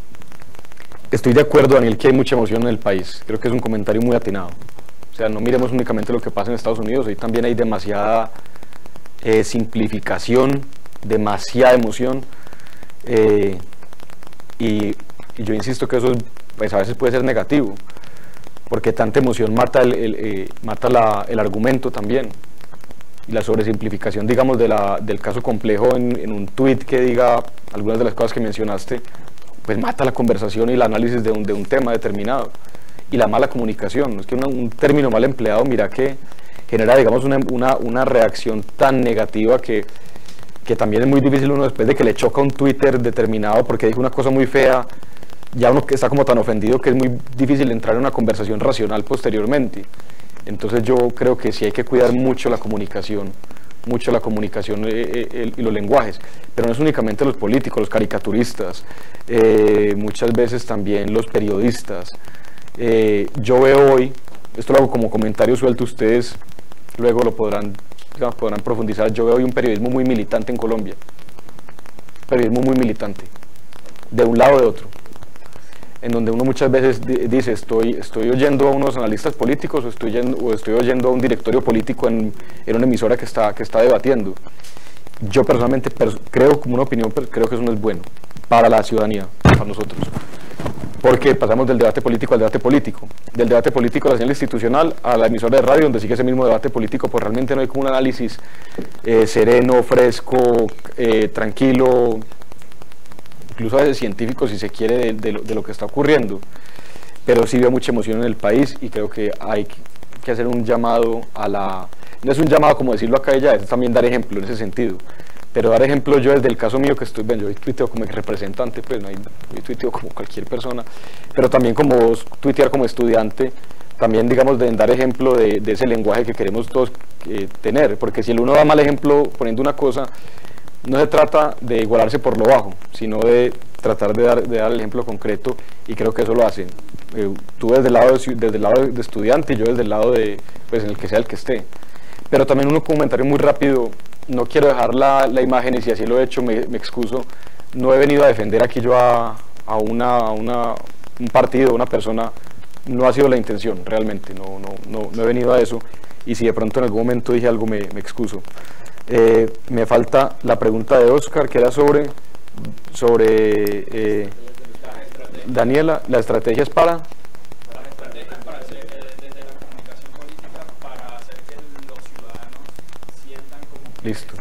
estoy de acuerdo, Daniel, que hay mucha emoción en el país. Creo que es un comentario muy atinado. O sea, no miremos únicamente lo que pasa en Estados Unidos, hoy también hay demasiada eh, simplificación, demasiada emoción. Eh, y, y yo insisto que eso es, pues a veces puede ser negativo, porque tanta emoción mata el, el, eh, mata la, el argumento también. Y la sobresimplificación, digamos, de la, del caso complejo en, en un tweet que diga algunas de las cosas que mencionaste, pues mata la conversación y el análisis de un, de un tema determinado. Y la mala comunicación, es que una, un término mal empleado, mira que genera, digamos, una, una, una reacción tan negativa que, que también es muy difícil uno, después de que le choca un Twitter determinado porque dijo una cosa muy fea, ya uno que está como tan ofendido que es muy difícil entrar en una conversación racional posteriormente. Entonces yo creo que sí hay que cuidar mucho la comunicación, mucho la comunicación eh, eh, y los lenguajes, pero no es únicamente los políticos, los caricaturistas, eh, muchas veces también los periodistas. Eh, yo veo hoy, esto lo hago como comentario suelto, ustedes luego lo podrán, digamos, podrán profundizar, yo veo hoy un periodismo muy militante en Colombia, periodismo muy militante, de un lado o de otro, en donde uno muchas veces dice, estoy, estoy oyendo a unos analistas políticos o estoy oyendo, o estoy oyendo a un directorio político en, en una emisora que está, que está debatiendo. Yo personalmente pers creo, como una opinión, creo que eso no es bueno para la ciudadanía, para nosotros. Porque pasamos del debate político al debate político, del debate político a la señal institucional a la emisora de radio, donde sigue ese mismo debate político, pues realmente no hay como un análisis eh, sereno, fresco, eh, tranquilo, incluso a veces científico si se quiere de, de, lo, de lo que está ocurriendo, pero sí veo mucha emoción en el país y creo que hay que hacer un llamado a la, no es un llamado como decirlo acá y ya, es también dar ejemplo en ese sentido, Pero dar ejemplo yo desde el caso mío que estoy, bueno, yo tuiteo como representante, pues no hay, yo tuiteo como cualquier persona, pero también como tuitear como estudiante, también digamos de dar ejemplo de, de ese lenguaje que queremos todos eh, tener, porque si el uno da mal ejemplo poniendo una cosa, no se trata de igualarse por lo bajo, sino de tratar de dar, de dar el ejemplo concreto, y creo que eso lo hacen. Eh, tú desde el lado de, desde el lado de estudiante y yo desde el lado de, pues en el que sea el que esté. Pero también un comentario muy rápido, no quiero dejar la, la imagen, y si así lo he hecho me, me excuso, no he venido a defender aquí yo a, a, una, a una, un partido, una persona, no ha sido la intención realmente, no, no, no, no he venido a eso, y si de pronto en algún momento dije algo me, me excuso. Eh, me falta la pregunta de Oscar, que era sobre, sobre eh, Daniela, las estrategias para... Listo.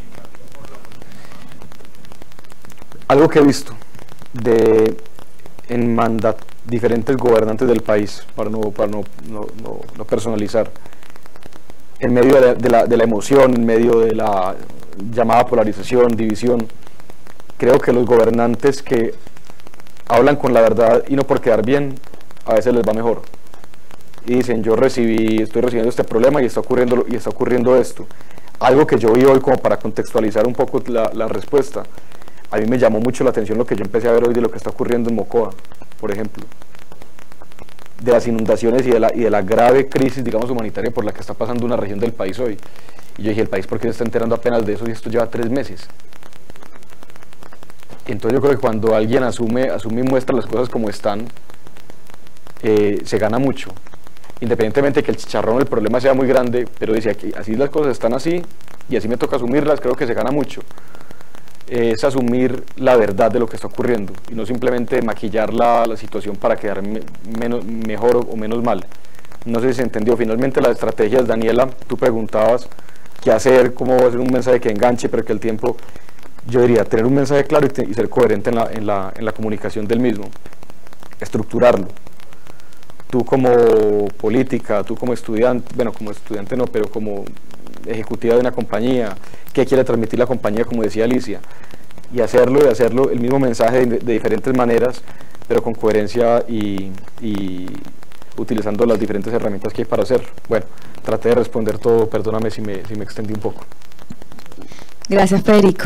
Algo que he visto de en mandat, diferentes gobernantes del país, para no, para no, no, no, no personalizar, en medio de la, de, la, de la emoción, en medio de la llamada polarización, división, creo que los gobernantes que hablan con la verdad y no por quedar bien, a veces les va mejor. Y dicen, yo recibí, estoy recibiendo este problema y está ocurriendo, y está ocurriendo esto. Algo que yo vi hoy, como para contextualizar un poco la, la respuesta, a mí me llamó mucho la atención lo que yo empecé a ver hoy de lo que está ocurriendo en Mocoa, por ejemplo, de las inundaciones y de la, y de la grave crisis, digamos, humanitaria por la que está pasando una región del país hoy. Y yo dije, ¿el país por qué se está enterando apenas de eso y esto lleva tres meses? Entonces yo creo que cuando alguien asume, asume y muestra las cosas como están, eh, se gana mucho. Independientemente de que el chicharrón, el problema sea muy grande, pero dice, aquí, así las cosas están así, y así me toca asumirlas, creo que se gana mucho. Eh, es asumir la verdad de lo que está ocurriendo, y no simplemente maquillar la, la situación para quedar me, menos, mejor o, o menos mal. No sé si se entendió. Finalmente las estrategias, Daniela, tú preguntabas qué hacer, cómo hacer un mensaje que enganche, pero que el tiempo, yo diría, tener un mensaje claro y, te, y ser coherente en la, en, la, en la comunicación del mismo, estructurarlo. Tú como política, tú como estudiante, bueno, como estudiante no, pero como ejecutiva de una compañía, qué quiere transmitir la compañía, como decía Alicia, y hacerlo, y hacerlo el mismo mensaje de, de diferentes maneras, pero con coherencia y, y utilizando las diferentes herramientas que hay para hacerlo. Bueno, traté de responder todo, perdóname si me, si me extendí un poco. Gracias, Federico.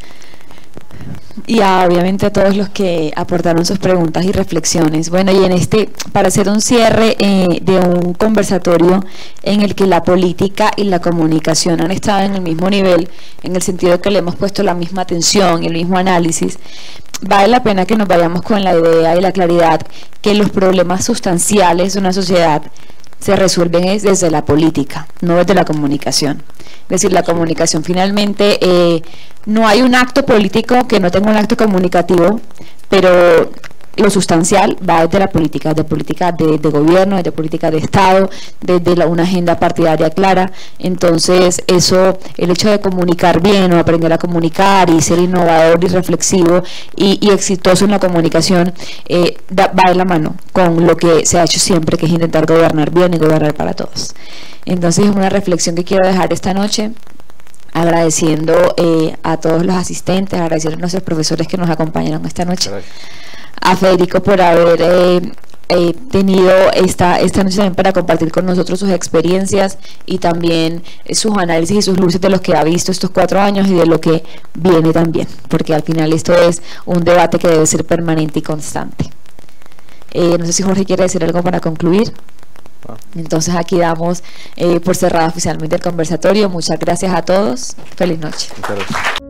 Y a, obviamente a todos los que aportaron sus preguntas y reflexiones. Bueno, y en este, para hacer un cierre eh, de un conversatorio en el que la política y la comunicación han estado en el mismo nivel, en el sentido de que le hemos puesto la misma atención y el mismo análisis, vale la pena que nos vayamos con la idea y la claridad que los problemas sustanciales de una sociedad se resuelven es desde la política, no desde la comunicación. Es decir, la comunicación finalmente, eh, no hay un acto político que no tenga un acto comunicativo, pero lo sustancial va desde la política, de política de, de gobierno, desde política de Estado, desde la, una agenda partidaria clara. Entonces eso, el hecho de comunicar bien o aprender a comunicar y ser innovador y reflexivo y, y exitoso en la comunicación, eh, da, va de la mano con lo que se ha hecho siempre, que es intentar gobernar bien y gobernar para todos. Entonces es una reflexión que quiero dejar esta noche, agradeciendo eh, a todos los asistentes, agradeciendo a nuestros profesores que nos acompañaron esta noche. Gracias. A Federico por haber eh, eh, tenido esta, esta noche también para compartir con nosotros sus experiencias y también eh, sus análisis y sus luces de los que ha visto estos cuatro años y de lo que viene también, porque al final esto es un debate que debe ser permanente y constante. Eh, no sé si Jorge quiere decir algo para concluir. Entonces aquí damos eh, por cerrado oficialmente el conversatorio. Muchas gracias a todos. Feliz noche. Muchas gracias.